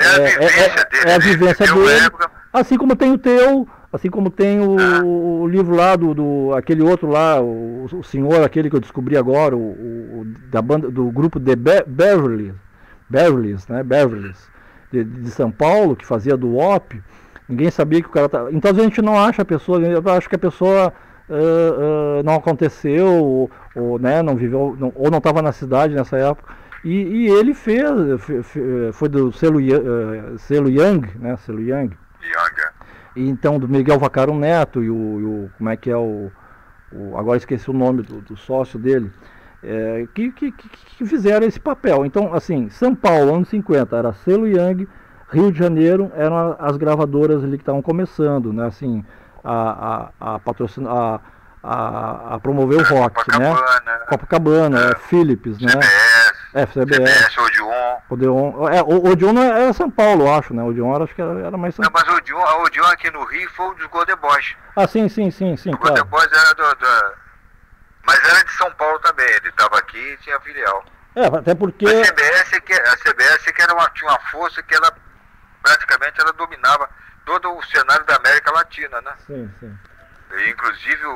a vivência dele, assim como tem o teu, assim como tem o livro lá aquele outro lá, o senhor, aquele que eu descobri agora, da banda, do grupo de Beverly, né? Beverly's, de São Paulo, que fazia do OP. Ninguém sabia que o cara tá. Então a gente não acha a pessoa, eu acho que a pessoa não aconteceu, ou né, não viveu, ou não estava na cidade nessa época. E ele foi do selo Young, né? Selo Young. E então do Miguel Vaccaro Neto e o como é que é agora esqueci o nome do sócio dele, que fizeram esse papel. Então, assim, São Paulo, anos 50, era selo Young. Rio de Janeiro eram as gravadoras ali que estavam começando, né? Assim, a patrocinar, a promover o rock, né? Copacabana, Philips, né? CBS, Odeon. O Odeon era São Paulo, eu acho, né? O Odeon acho que era mais São Paulo. Mas o Odeon aqui no Rio foi o dos Golden Boys. Ah, sim, o claro. Golden Boys era mas era de São Paulo também, ele estava aqui e tinha filial. Até porque... A CBS que tinha uma força que ela praticamente dominava todo o cenário da América Latina, né? Sim. E, inclusive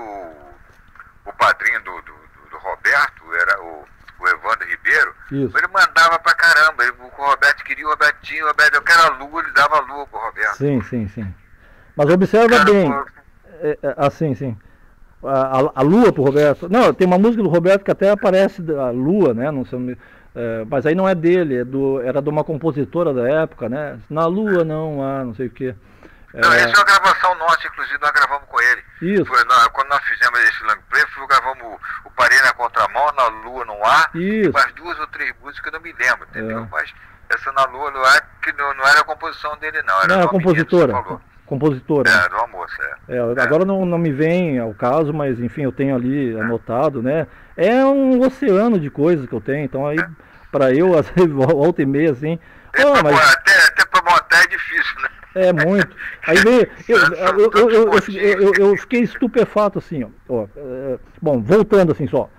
o padrinho do Roberto, era o Evandro Ribeiro. Isso. Ele mandava pra caramba, o Roberto queria o Robertinho, eu quero a lua, ele dava a lua pro Roberto. Sim. Mas observa bem, sim. A lua pro Roberto. Não, tem uma música do Roberto que até aparece a lua, né? Não sei, mas aí não é dele, era de uma compositora da época, né? Na lua não sei o quê. Não, essa é uma gravação nossa, inclusive nós gravamos com ele. Isso. Quando nós fizemos esse long play, gravamos o Parei na Contramão, Na Lua no Ar, isso. E mais 2 ou 3 músicas que eu não me lembro, entendeu? Mas essa Na Lua no Ar, que não era a composição dele não, era a compositora. Compositora. De uma moça, Agora não me vem ao caso, mas enfim, eu tenho ali anotado, né? É um oceano de coisas que eu tenho, então aí, para eu, volta e meia, assim... Até para montar é difícil, né? É muito. Aí veio, eu fiquei estupefato, assim, ó. Bom, voltando assim só,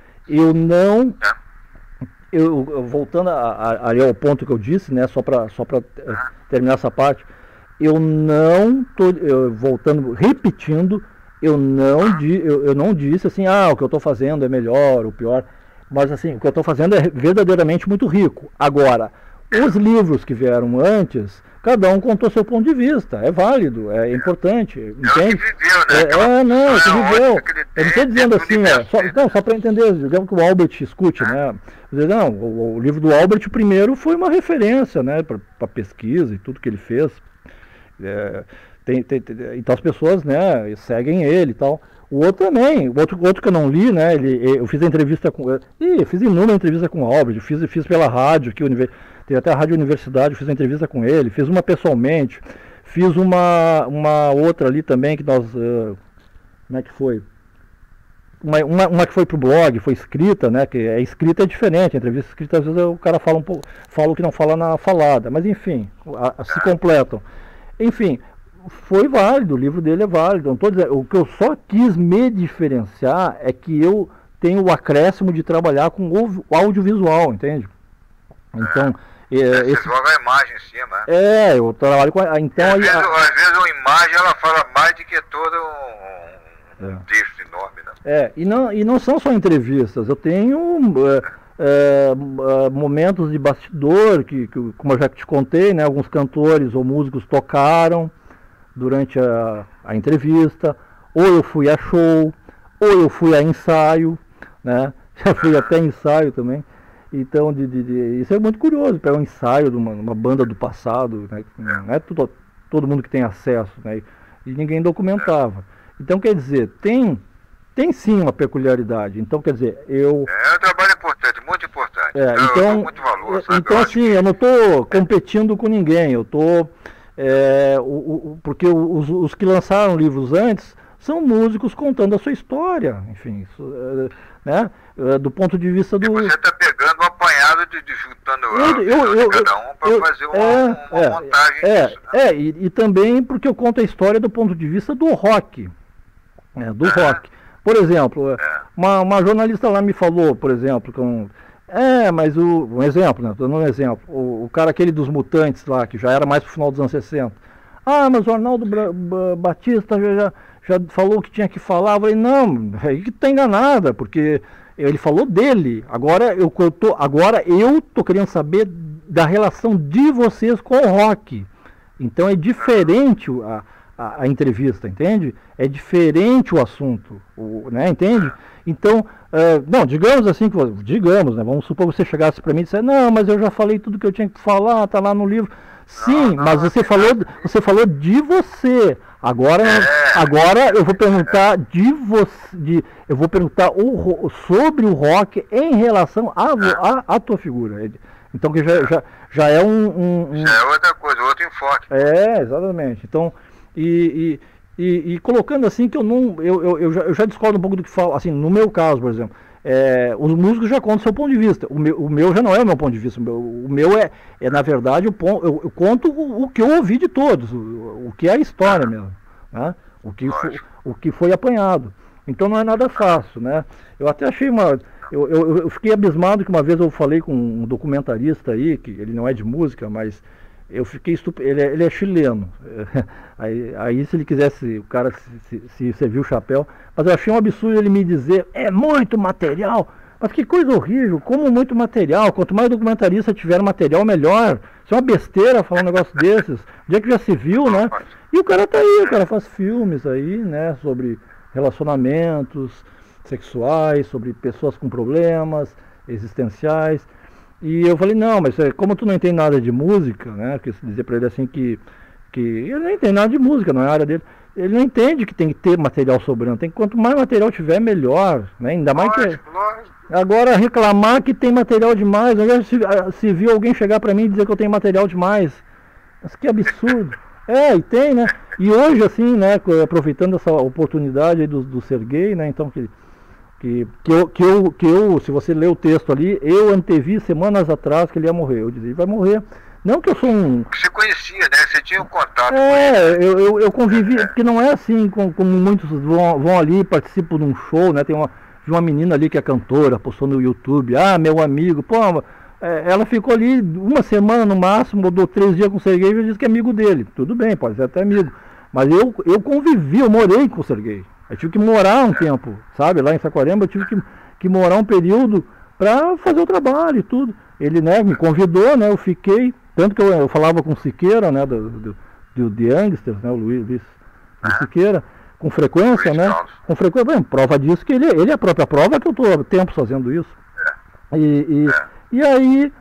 voltando ali ao ponto que eu disse, né? Só para terminar essa parte. Eu não tô repetindo, eu não disse assim, o que eu estou fazendo é melhor ou pior, mas assim, o que eu estou fazendo é verdadeiramente muito rico. Agora, os livros que vieram antes, cada um contou seu ponto de vista, é válido, é importante, entende? Que viveu, né? Que viveu. Eu não estou dizendo assim, só para entender, digamos que o Albert escute, né? Não, o livro do Albert, o primeiro, foi uma referência, né, para pesquisa e tudo que ele fez. Então as pessoas, né, seguem ele e tal. O outro também, o outro que eu não li, né, eu fiz a entrevista com ele, eu fiz inúmeras entrevistas com o Albert, fiz pela rádio, tem até a Rádio Universidade, fiz a entrevista com ele, fiz uma pessoalmente, fiz uma outra ali também, que nós, como é que foi? Uma que foi pro blog, foi escrita, né, que escrita é diferente, a entrevista escrita às vezes o cara fala fala o que não fala na falada, mas enfim, se completam. Enfim, foi válido, o livro dele é válido. Não tô dizendo, o que eu só quis me diferenciar é que eu tenho o acréscimo de trabalhar com o audiovisual, entende? Então, você joga a imagem em cima. Eu trabalho com então às vezes uma imagem ela fala mais do que todo um texto enorme, né? E não são só entrevistas, eu tenho momentos de bastidor, que, como eu já te contei, né, alguns cantores ou músicos tocaram durante a entrevista, ou eu fui a show, ou eu fui a ensaio, né, já fui até ensaio também. Então, isso é muito curioso, pegar um ensaio de uma banda do passado, né, não é todo mundo que tem acesso, né, e ninguém documentava. Então, quer dizer, tem sim uma peculiaridade. Então, quer dizer, é um trabalho importante, muito importante. Eu dou muito valor, sabe? Então, assim, eu não estou competindo com ninguém, eu estou porque os que lançaram livros antes são músicos contando a sua história, enfim, né? Do ponto de vista do... E você está pegando um apanhado de juntando cada um para fazer uma montagem disso, né? E também porque eu conto a história do ponto de vista do rock, rock. Por exemplo, uma jornalista lá me falou, por exemplo, mas um exemplo, né? Estou dando um exemplo, o cara aquele dos Mutantes lá, que já era mais pro final dos anos 60. Mas o Arnaldo Batista já falou que tinha que falar. Eu falei, não, aí que tá enganada, porque ele falou dele. Agora eu tô querendo saber da relação de vocês com o rock. Então é diferente a entrevista, entende? É diferente o assunto, né? Entende? Então, não, digamos assim, digamos, né? Vamos supor que você chegasse para mim e dissesse, não, mas eu já falei tudo que eu tinha que falar, tá lá no livro. Sim, mas você falou de você. Agora eu vou perguntar eu vou perguntar sobre o rock em relação à tua figura. Então que já é já é outra coisa, outro enfoque. Exatamente. Então, e colocando assim que eu já discordo um pouco do que falo, assim, no meu caso, por exemplo. Os músicos já contam o seu ponto de vista. O meu já não é o meu ponto de vista. O meu na verdade, eu conto o que eu ouvi de todos, o que é a história mesmo, né? O que foi apanhado. Então não é nada fácil, né? Eu até achei eu fiquei abismado que uma vez eu falei com um documentarista aí, que ele não é de música, mas eu fiquei ele é chileno. Aí se ele quisesse, o cara se serviu o chapéu. Mas eu achei um absurdo ele me dizer, é muito material. Mas que coisa horrível, como muito material. Quanto mais documentarista tiver material, melhor. Isso é uma besteira falar um negócio desses. Onde é que já se viu, né? E o cara tá aí, o cara faz filmes aí, né? Sobre relacionamentos sexuais, sobre pessoas com problemas existenciais. E eu falei, não, mas como tu não entende nada de música, né? Porque dizer para ele assim que ele não entende nada de música, não é a área dele. Ele não entende que tem que ter material sobrando. Quanto mais material tiver, melhor, né? Ainda mais que... Agora reclamar que tem material demais. Eu já se viu alguém chegar para mim e dizer que eu tenho material demais. Mas que absurdo. E tem, né? E hoje, assim, né? Aproveitando essa oportunidade aí do Serguei, né? Então que eu, se você ler o texto ali, eu antevi semanas atrás que ele ia morrer. Eu dizia, ele vai morrer. Não que eu sou Você conhecia, né? Você tinha um contato com ele. Eu convivi, porque não é assim como muitos vão ali e participam de um show, né? Tem uma menina ali que é cantora, postou no YouTube, meu amigo, ela ficou ali uma semana no máximo, ou 3 dias com o Serguei e disse que é amigo dele. Tudo bem, pode ser até amigo. Mas eu convivi, eu morei com o Serguei. Eu tive que morar um tempo, sabe? Lá em Saquarema eu tive que morar um período para fazer o trabalho e tudo. Ele, né, me convidou, né? Eu fiquei, tanto que eu falava com o Siqueira, né? Do The Youngsters, né? O Luiz Siqueira, com frequência, né? Com frequência, bem, prova disso que ele é a própria prova que eu estou há tempos fazendo isso. E aí,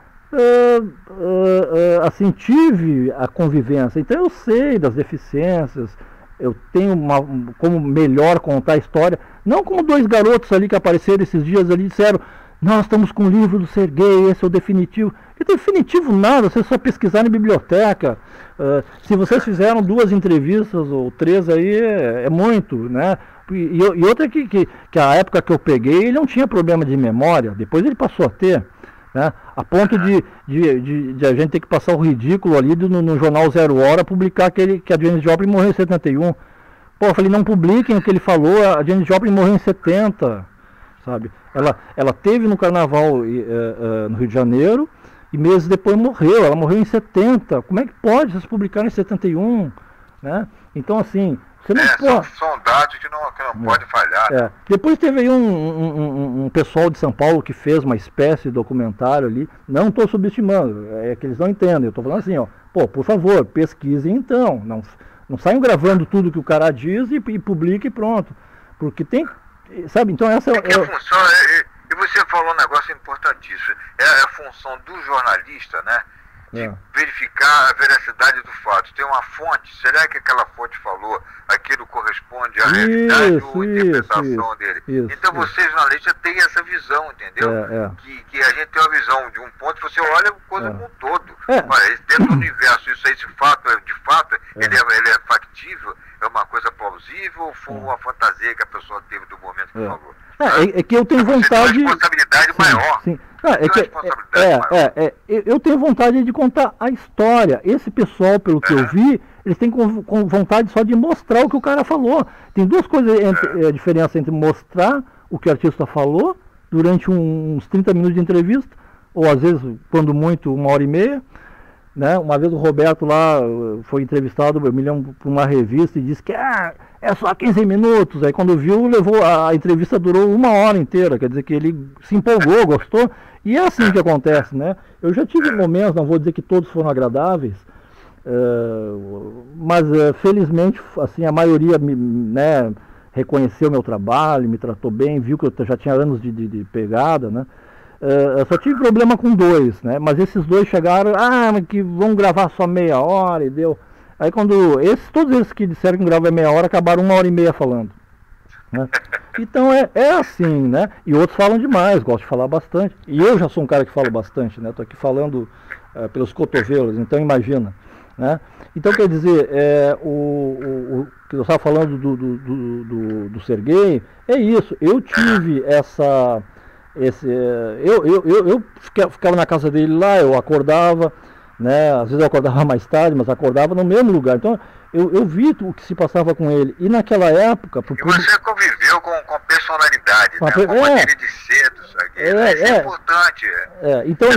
assim, tive a convivência. Então eu sei das deficiências. Eu tenho como melhor contar a história, não como 2 garotos ali que apareceram esses dias ali e disseram, nós estamos com o livro do Serguei, esse é o definitivo. Que definitivo nada, vocês só pesquisarem em biblioteca. Se vocês fizeram 2 entrevistas ou 3 aí, é muito, né? E outra que a época que eu peguei, ele não tinha problema de memória, depois ele passou a ter. Né? A ponto de a gente ter que passar o ridículo ali no jornal 0 Hora publicar que a Janis Joplin morreu em 71. Eu falei, não publiquem o que ele falou, a Janis Joplin morreu em 70, sabe? Ela teve no carnaval no Rio de Janeiro e meses depois morreu, ela morreu em 70. Como é que pode vocês publicarem em 71? Né? Então assim, você não pode... São dados que não pode falhar. Depois teve aí um pessoal de São Paulo que fez uma espécie de documentário ali. Não estou subestimando, é que eles não entendem. Eu estou falando assim, por favor, pesquisem então. Não saiam gravando tudo que o cara diz e publique e pronto. Porque tem, sabe, então essa é a função, e você falou um negócio importantíssimo. É a função do jornalista, né? de verificar a veracidade do fato. Tem uma fonte, será que aquela fonte falou aquilo corresponde à realidade ou à interpretação dele? Então você, jornalista, tem essa visão, entendeu? Que a gente tem uma visão de um ponto, você olha a coisa como um todo. Olha, dentro do universo, esse fato, de fato, ele é factível, é uma coisa plausível ou foi uma fantasia que a pessoa teve do momento que falou? É que eu tenho vontade... responsabilidade maior. Sim. Eu tenho vontade de contar a história. Esse pessoal, pelo que eu vi, eles têm com vontade só de mostrar o que o cara falou. Tem duas coisas, a diferença entre mostrar o que o artista falou durante uns 30 minutos de entrevista, ou às vezes, quando muito, 1h30. Né? Uma vez o Roberto lá foi entrevistado, eu me lembro, por uma revista e disse que é só 15 minutos. Aí quando viu, a entrevista durou 1 hora inteira, quer dizer que ele se empolgou, gostou. E é assim que acontece, né? Eu já tive momentos, não vou dizer que todos foram agradáveis, mas felizmente assim, a maioria né, reconheceu meu trabalho, me tratou bem, viu que eu já tinha anos de pegada, né? Eu só tive problema com 2, né? Mas esses 2 chegaram, que vão gravar só meia hora e deu. Aí todos esses que disseram que gravam meia hora, acabaram 1h30 falando. Né? Então é assim, né? E outros falam demais, gosto de falar bastante. E eu já sou um cara que falo bastante, né? Estou aqui falando pelos cotovelos, então imagina. Né? Então quer dizer, o que eu estava falando do Serguei, é isso. Eu tive eu ficava na casa dele lá, eu acordava, né? Às vezes eu acordava mais tarde, mas acordava no mesmo lugar. Então eu vi o que se passava com ele. E naquela época... E você conviveu com personalidade, né? Com maneira de ser do Serguei. Isso é importante. Então,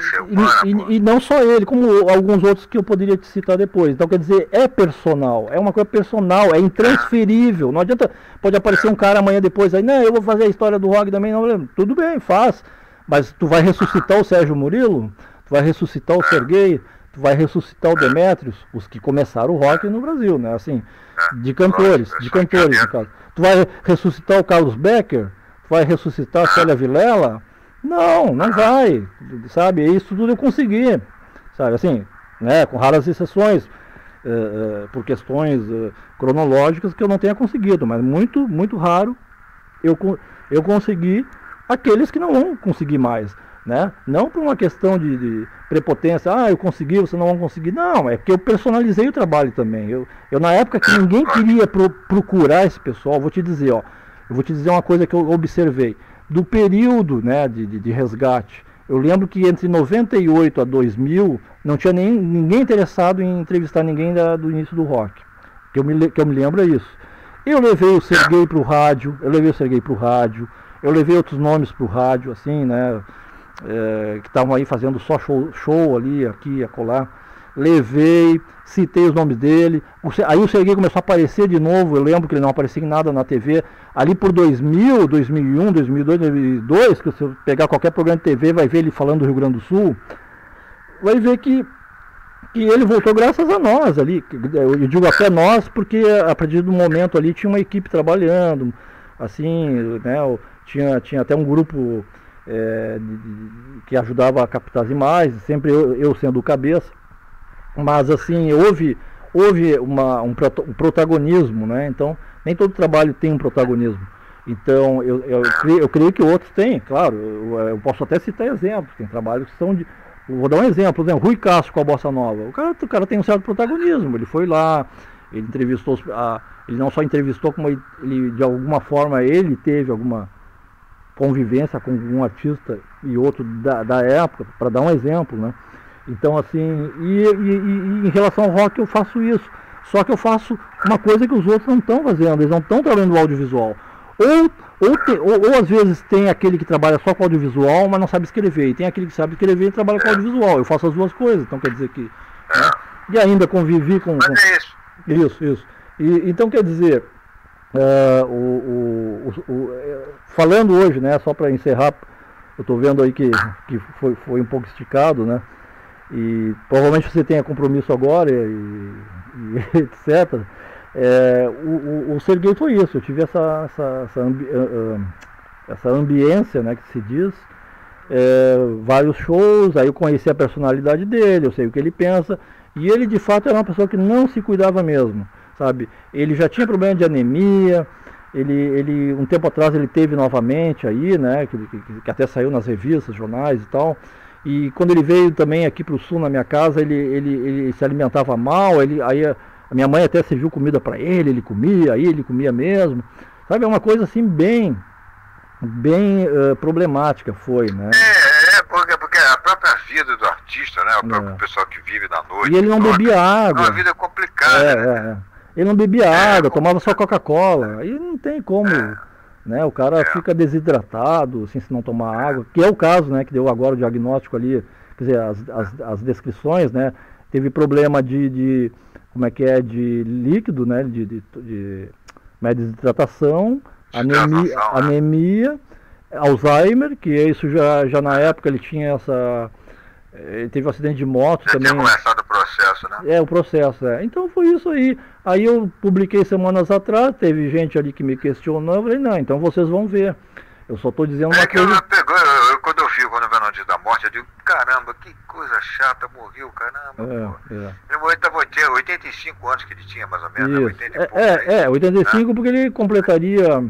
e não só ele, como alguns outros que eu poderia te citar depois. Então, quer dizer, é personal. É uma coisa personal, é intransferível. Não adianta... Pode aparecer um cara amanhã depois aí, não, eu vou fazer a história do rock também. Não, tudo bem, faz. Mas tu vai ressuscitar o Sérgio Murilo? Tu vai ressuscitar o Serguei? Tu vai ressuscitar o Demétrios, os que começaram o rock no Brasil, né? Assim, de cantores, no caso. Tu vai ressuscitar o Carlos Becker? Tu vai ressuscitar a Célia Vilela? Não vai, sabe? Isso tudo eu consegui, sabe? Assim, né? Com raras exceções, por questões cronológicas que eu não tenha conseguido, mas muito, muito raro eu consegui aqueles que não vão conseguir mais. Né? Não por uma questão de prepotência, eu consegui, você não vai conseguir. Não, é porque eu personalizei o trabalho também. Eu na época que ninguém queria procurar esse pessoal, vou te dizer uma coisa que eu observei. Do período, né, de resgate, eu lembro que entre 98 a 2000 não tinha ninguém interessado em entrevistar ninguém do início do rock. Que eu me lembro é isso. Eu levei o Serguei para o rádio, eu levei outros nomes para o rádio, assim, né? Que estavam aí fazendo só show ali, aqui, acolá. Levei, citei os nomes dele. Aí o Serguei começou a aparecer de novo. Eu lembro que ele não aparecia em nada na TV. Ali por 2000, 2001, 2002, 2002, que se você pegar qualquer programa de TV, vai ver ele falando do Rio Grande do Sul. Vai ver que ele voltou graças a nós ali. Eu digo até nós, porque a partir do momento ali tinha uma equipe trabalhando. Assim, né, tinha até um grupo... que ajudava a captar as imagens, sempre eu sendo o cabeça, mas assim, houve um protagonismo, né? Então, nem todo trabalho tem um protagonismo. Então, eu creio que outros têm, claro, eu posso até citar exemplos, tem trabalhos que são vou dar um exemplo, né? Rui Castro com a Bossa Nova, o cara tem um certo protagonismo, ele foi lá, ele entrevistou, ele não só entrevistou, como ele de alguma forma, ele teve alguma convivência com um artista e outro da época, para dar um exemplo, né? Então, assim, e em relação ao rock eu faço isso, só que eu faço uma coisa que os outros não estão fazendo, eles não estão trabalhando no audiovisual. Ou às vezes tem aquele que trabalha só com audiovisual, mas não sabe escrever, e tem aquele que sabe escrever e trabalha com audiovisual. Eu faço as duas coisas, então quer dizer que... Né? E ainda convivi com... Isso. Então quer dizer... falando hoje, né, só para encerrar, eu estou vendo aí que foi um pouco esticado, né, e provavelmente você tenha compromisso agora e etc. O Serguei foi isso, eu tive essa ambiência, né, que se diz, vários shows, aí eu conheci a personalidade dele, eu sei o que ele pensa, e ele de fato era uma pessoa que não se cuidava mesmo, sabe? Ele já tinha problema de anemia, ele um tempo atrás ele teve novamente aí, né, que até saiu nas revistas, jornais e tal, e quando ele veio também aqui para o sul na minha casa, ele se alimentava mal, aí a minha mãe até serviu comida para ele comia, aí ele comia mesmo, sabe? É uma coisa assim bem problemática foi, né? Porque a própria vida do artista, né? O próprio pessoal que vive na noite. E ele não bebia água. É uma vida complicada, né? Ele não bebia água, tomava só Coca-Cola. Aí não tem como, né? O cara fica desidratado, assim, se não tomar água. Que é o caso, né? Que deu agora o diagnóstico ali, quer dizer, as descrições, né? Teve problema de como é que é, de líquido, né? De desidratação, anemia, Alzheimer, que isso já na época ele tinha ele teve um acidente de moto também. Tinha começado o processo, né? O processo, Então foi isso aí. Aí eu publiquei semanas atrás, teve gente ali que me questionou, eu falei, não, então vocês vão ver. Eu só estou dizendo uma coisa. Quando eu vi a notícia da morte, eu digo, caramba, que coisa chata, morreu, caramba. Ele morreu, tinha 85 anos que ele tinha, mais ou menos, né? 85 porque ele completaria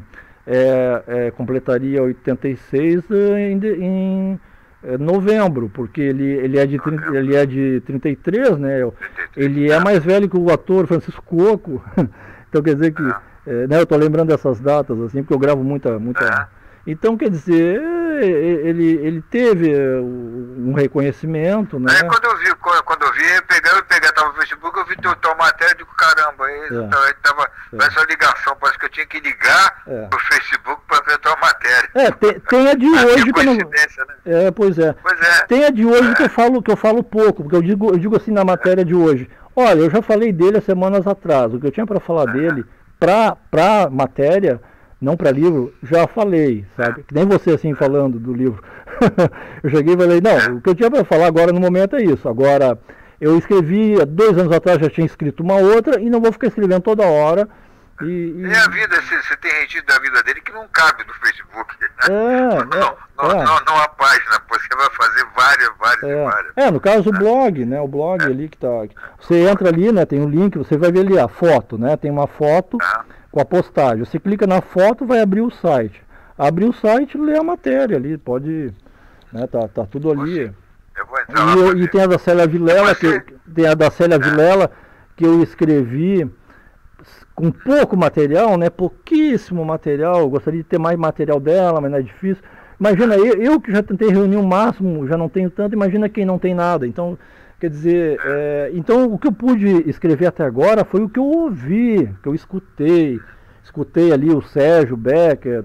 86 em novembro, porque ele é de 33, né? 33, ele é mais velho que o ator Francisco Coco. Então quer dizer que né, eu estou lembrando dessas datas assim, porque eu gravo muita. Então quer dizer, ele teve um reconhecimento, né? Quando eu vi, eu peguei, tava no Facebook, eu vi tua matéria, digo, caramba, parece uma ligação, parece que eu tinha que ligar pro Facebook para ver a tua matéria. Tem a de hoje que eu não... né? Pois é. Tem a de hoje que eu falo pouco, porque eu digo assim na matéria de hoje, olha, eu já falei dele há semanas atrás, o que eu tinha para falar dele, pra matéria, não para livro, já falei, sabe? Que nem você assim falando do livro. Eu cheguei e falei, não, o que eu tinha para falar agora no momento é isso. Agora, eu escrevi, há 2 anos atrás já tinha escrito uma outra e não vou ficar escrevendo toda hora. E a vida, você tem registro da vida dele que não cabe no Facebook. Não a página, você vai fazer várias. No caso o blog, né? O blog ali que tá. Você entra ali, né? Tem um link, você vai ver ali a foto, né? Tem uma foto com a postagem. Você clica na foto, vai abrir o site. Abrir o site, lê a matéria ali, pode, né, tá tudo ali. Eu vou entrar e tem a da Célia Vilela, Vilela, que eu escrevi com pouco material, né, pouquíssimo material. Eu gostaria de ter mais material dela, mas não é difícil. Imagina, eu que já tentei reunir o máximo, já não tenho tanto, imagina quem não tem nada. Então, quer dizer, então o que eu pude escrever até agora foi o que eu ouvi, que eu escutei. Escutei ali o Sérgio Becker,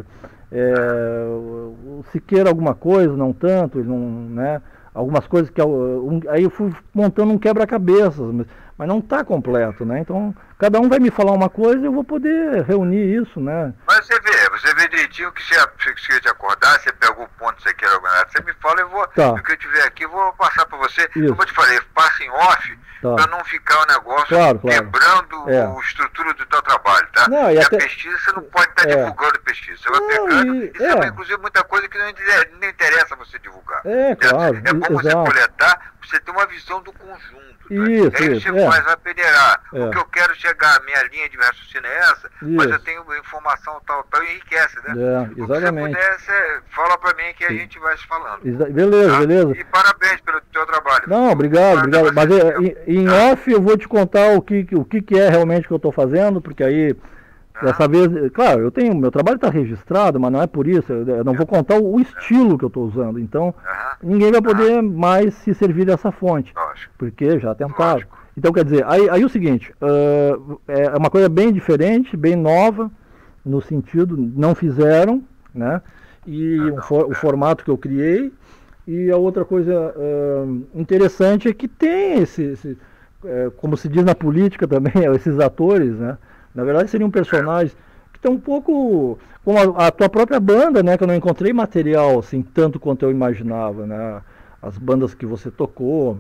o Siqueira alguma coisa, não tanto, né? Algumas coisas que aí eu fui montando um quebra-cabeças, mas não está completo, né? Então, cada um vai me falar uma coisa e eu vou poder reunir isso, né? Mas você vê direitinho que se te acordar, você pega o ponto que você quer organizar, você me fala, eu vou, o que eu tiver aqui, eu vou passar para você. Isso. Como eu te falei, passa em off, para não ficar o negócio quebrando a estrutura do teu trabalho, tá? Não, e a pesquisa, você não pode estar divulgando pesquisa, você vai pegando, e inclusive muita coisa que não interessa você divulgar. Claro. É bom você coletar, você ter uma visão do conjunto. Isso, aí você vai peneirar. O que eu quero chegar, minha linha de raciocínio é essa, mas eu tenho informação tal, e enriquece, né? Exatamente. Se você puder, fala pra mim que a gente vai se falando. Beleza. E parabéns pelo teu trabalho. Não, obrigado. Mas em off eu vou te contar o que é realmente que eu estou fazendo, porque aí, dessa vez, claro, meu trabalho está registrado, mas não é por isso, eu não vou contar o estilo que eu estou usando, então ninguém vai poder mais se servir dessa fonte, porque já tentaram. Então quer dizer, aí o seguinte, é uma coisa bem diferente, bem nova, no sentido, não fizeram, né, e o formato que eu criei, e a outra coisa interessante é que tem como se diz na política também, esses atores, né? Na verdade seriam personagens que estão um pouco como a tua própria banda, né? Que eu não encontrei material assim tanto quanto eu imaginava, né? As bandas que você tocou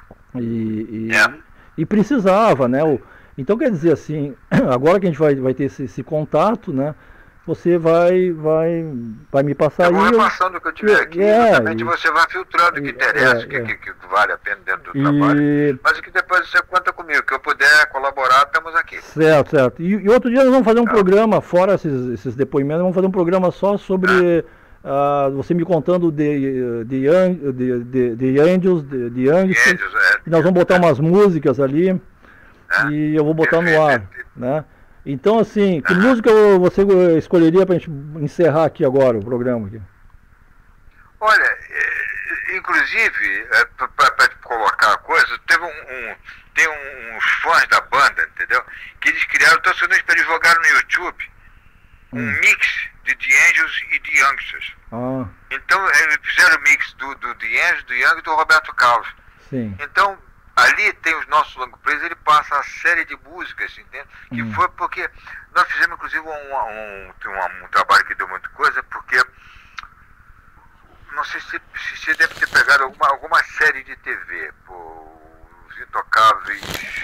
e precisava, né? Então quer dizer assim, agora que a gente vai ter esse contato, né? você vai me passar aí. Eu vou repassando o que eu tiver aqui, exatamente, você vai filtrando o que interessa, o que vale a pena dentro do trabalho, mas o que depois você conta comigo, que eu puder colaborar, estamos aqui. Certo. E outro dia nós vamos fazer um programa, fora esses depoimentos, vamos fazer um programa só sobre você me contando de Angels, e nós vamos botar umas músicas ali, e eu vou botar no ar, né? Então, assim, que música você escolheria para a gente encerrar aqui agora o programa? Aqui? Olha, inclusive, para colocar a coisa, tem uns fãs da banda, entendeu? Que eles criaram, eles jogaram no YouTube um mix de The Angels e The Youngsters. Então, eles fizeram o mix do The Angels, do Young e do Roberto Carlos. Sim. Então, ali tem os nossos long plays, ele passa uma série de músicas, entende? Que foi porque nós fizemos, inclusive, um trabalho que deu muita coisa, porque não sei se você deve ter pegado alguma série de TV, os Intocáveis,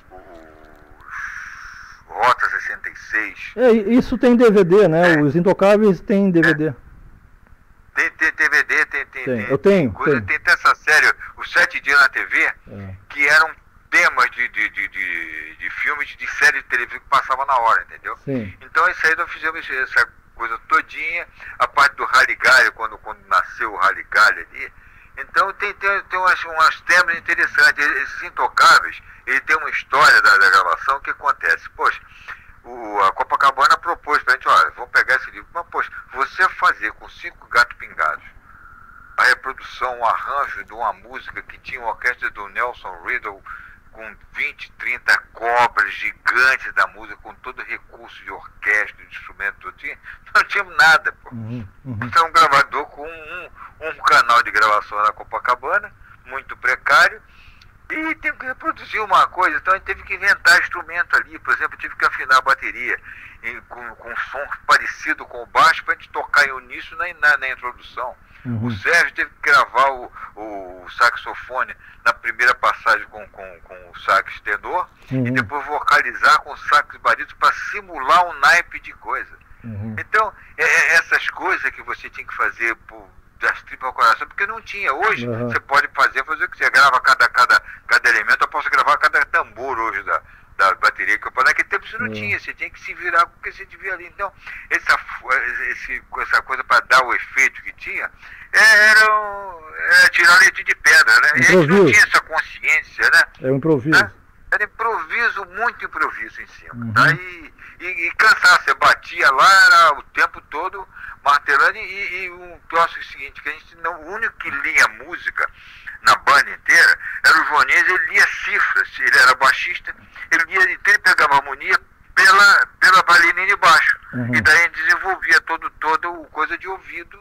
os Rota 66. Isso tem DVD, né? Os Intocáveis tem DVD. Tem DVD, tem. Eu tenho. Tem essa série, os 7 Dias na TV, que eram temas de filmes, de série de televisão que passava na hora, entendeu? Sim. Então isso aí nós fizemos essa coisa todinha, a parte do Rally Galho, quando nasceu o Rally Galho ali. Então tem umas temas interessantes. Esses Intocáveis, ele tem uma história da gravação. O que acontece? Poxa, a Copacabana propôs pra gente, olha, vamos pegar esse livro, mas poxa, você fazer com 5 gatos pingados a reprodução, o arranjo de uma música que tinha uma orquestra do Nelson Riddle com 20, 30 cobras gigantes da música, com todo o recurso de orquestra, de instrumento, não tínhamos nada, pô. Então um gravador com um canal de gravação na Copacabana, muito precário, e teve que reproduzir uma coisa, então a gente teve que inventar instrumento ali. Por exemplo, eu tive que afinar a bateria com um som parecido com o baixo para a gente tocar em uníssono na introdução. O Sérgio teve que gravar o saxofone na primeira passagem com o sax tenor e depois vocalizar com o sax barítono para simular um naipe de coisa. Então, essas coisas que você tinha que fazer das tripas ao coração, porque não tinha. Hoje você pode fazer o que você grava cada elemento. Eu posso gravar cada tambor hoje da bateria que eu falei. Naquele tempo você não tinha, você tinha que se virar com o que você devia ali. Então, essa coisa para dar o efeito que tinha era tirar leite de pedra, né? E a gente não tinha essa consciência, né? É um improviso. Era improviso, muito improviso em cima. Tá? E cansar, você batia lá, era o tempo todo martelando, e o troço é o seguinte, que o único que lia música na banda inteira era o Joanês. Ele lia cifras, ele era baixista, ele pegava a harmonia pela balinha de baixo, e daí ele desenvolvia toda o coisa de ouvido,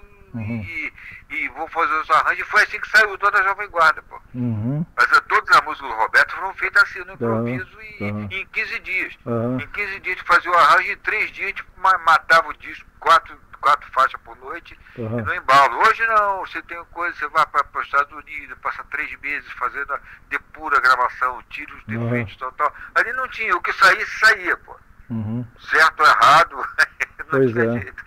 e vou fazer os arranjos, e foi assim que saiu toda a Jovem Guarda, pô. Mas todas as músicas do Roberto foram feitas assim, no improviso, e em 15 dias. Em 15 dias a gente fazia o arranjo, e em 3 dias a gente matava o disco, 4 faixas por noite, e no embalo. Hoje não, você tem coisa, você vai para os Estados Unidos, passa 3 meses fazendo depura a gravação, tira os defeitos, tal. Ali não tinha, o que saía, pô. Certo ou errado, não tinha jeito.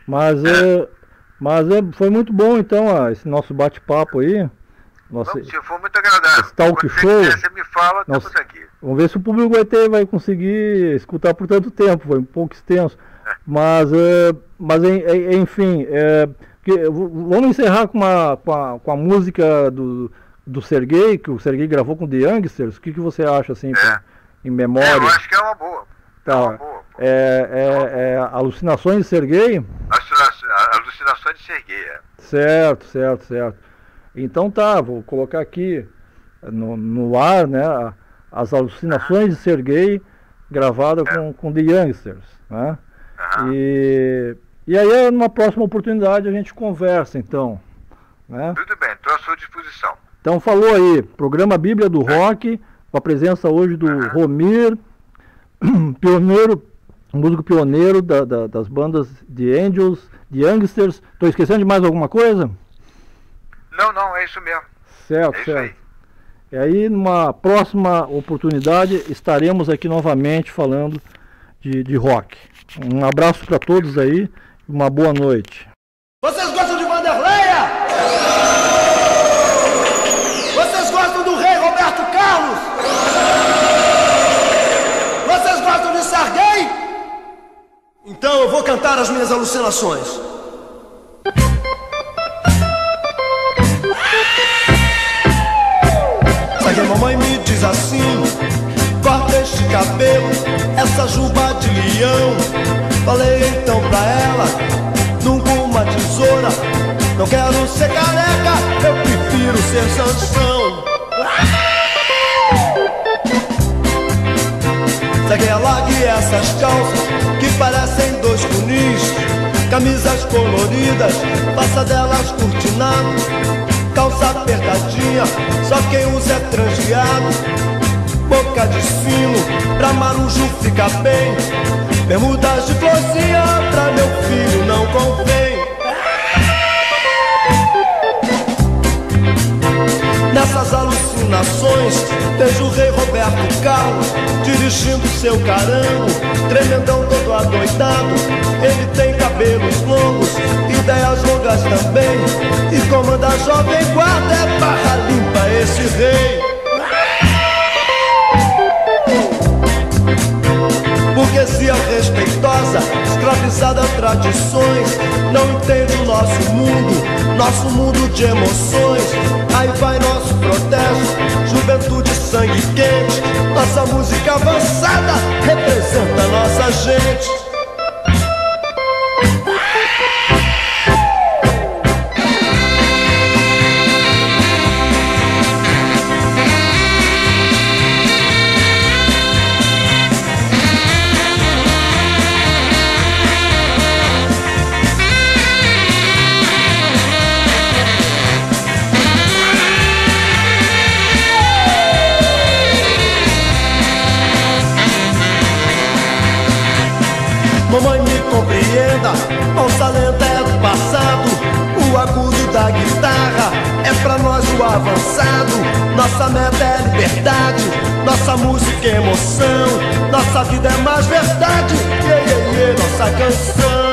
Mas foi muito bom, então, esse nosso bate-papo aí. Foi muito agradável. Talk show. Você me fala, estamos aqui. Vamos ver se o público vai conseguir escutar por tanto tempo, foi um pouco extenso. Mas enfim, vamos encerrar com a música do Serguei, que o Serguei gravou com The Youngsters. O que você acha, assim, em memória? Eu acho que é uma boa. Tá. Alucinações de Serguei? Alucinações de Serguei, Certo. Então tá, vou colocar aqui no ar, né, as Alucinações de Serguei, gravada com The Youngsters, né? E aí, numa próxima oportunidade, a gente conversa, então. Né? Tudo bem, estou à sua disposição. Então, falou aí, programa Bíblia do Rock, com a presença hoje do Romir, músico pioneiro das bandas The Angels, The Youngsters. Estou esquecendo de mais alguma coisa? Não, é isso mesmo. Certo. Aí. E aí, numa próxima oportunidade, estaremos aqui novamente falando de rock. Um abraço para todos aí, uma boa noite. Vocês gostam de Vanderleia? Vocês gostam do rei Roberto Carlos? Vocês gostam de Serguei? Então eu vou cantar as minhas alucinações. Serguei, mamãe me diz assim: corta este cabelo, essa juba de leão. Falei então pra ela, nunca uma tesoura. Não quero ser careca, eu prefiro ser Sansão. Segue largue essas calças que parecem dois funis, camisas coloridas, faça delas cortinado, calça apertadinha, só quem usa é transviado. Boca de sino, pra marujo fica bem, bermudas de florzinha, pra meu filho não convém. Nessas alucinações, vejo o rei Roberto Carlos dirigindo seu carango, tremendão todo adoidado. Ele tem cabelos longos, ideias longas também, e comanda a jovem guarda, é barra limpa esse rei. Burguesia respeitosa, escravizada a tradições, não entende o nosso mundo de emoções. Aí vai nosso protesto, juventude, sangue quente, nossa música avançada representa a nossa gente. Mamãe me compreenda, nossa lenta é do passado, o agudo da guitarra é pra nós o avançado. Nossa meta é liberdade, nossa música é emoção, nossa vida é mais verdade, nossa canção.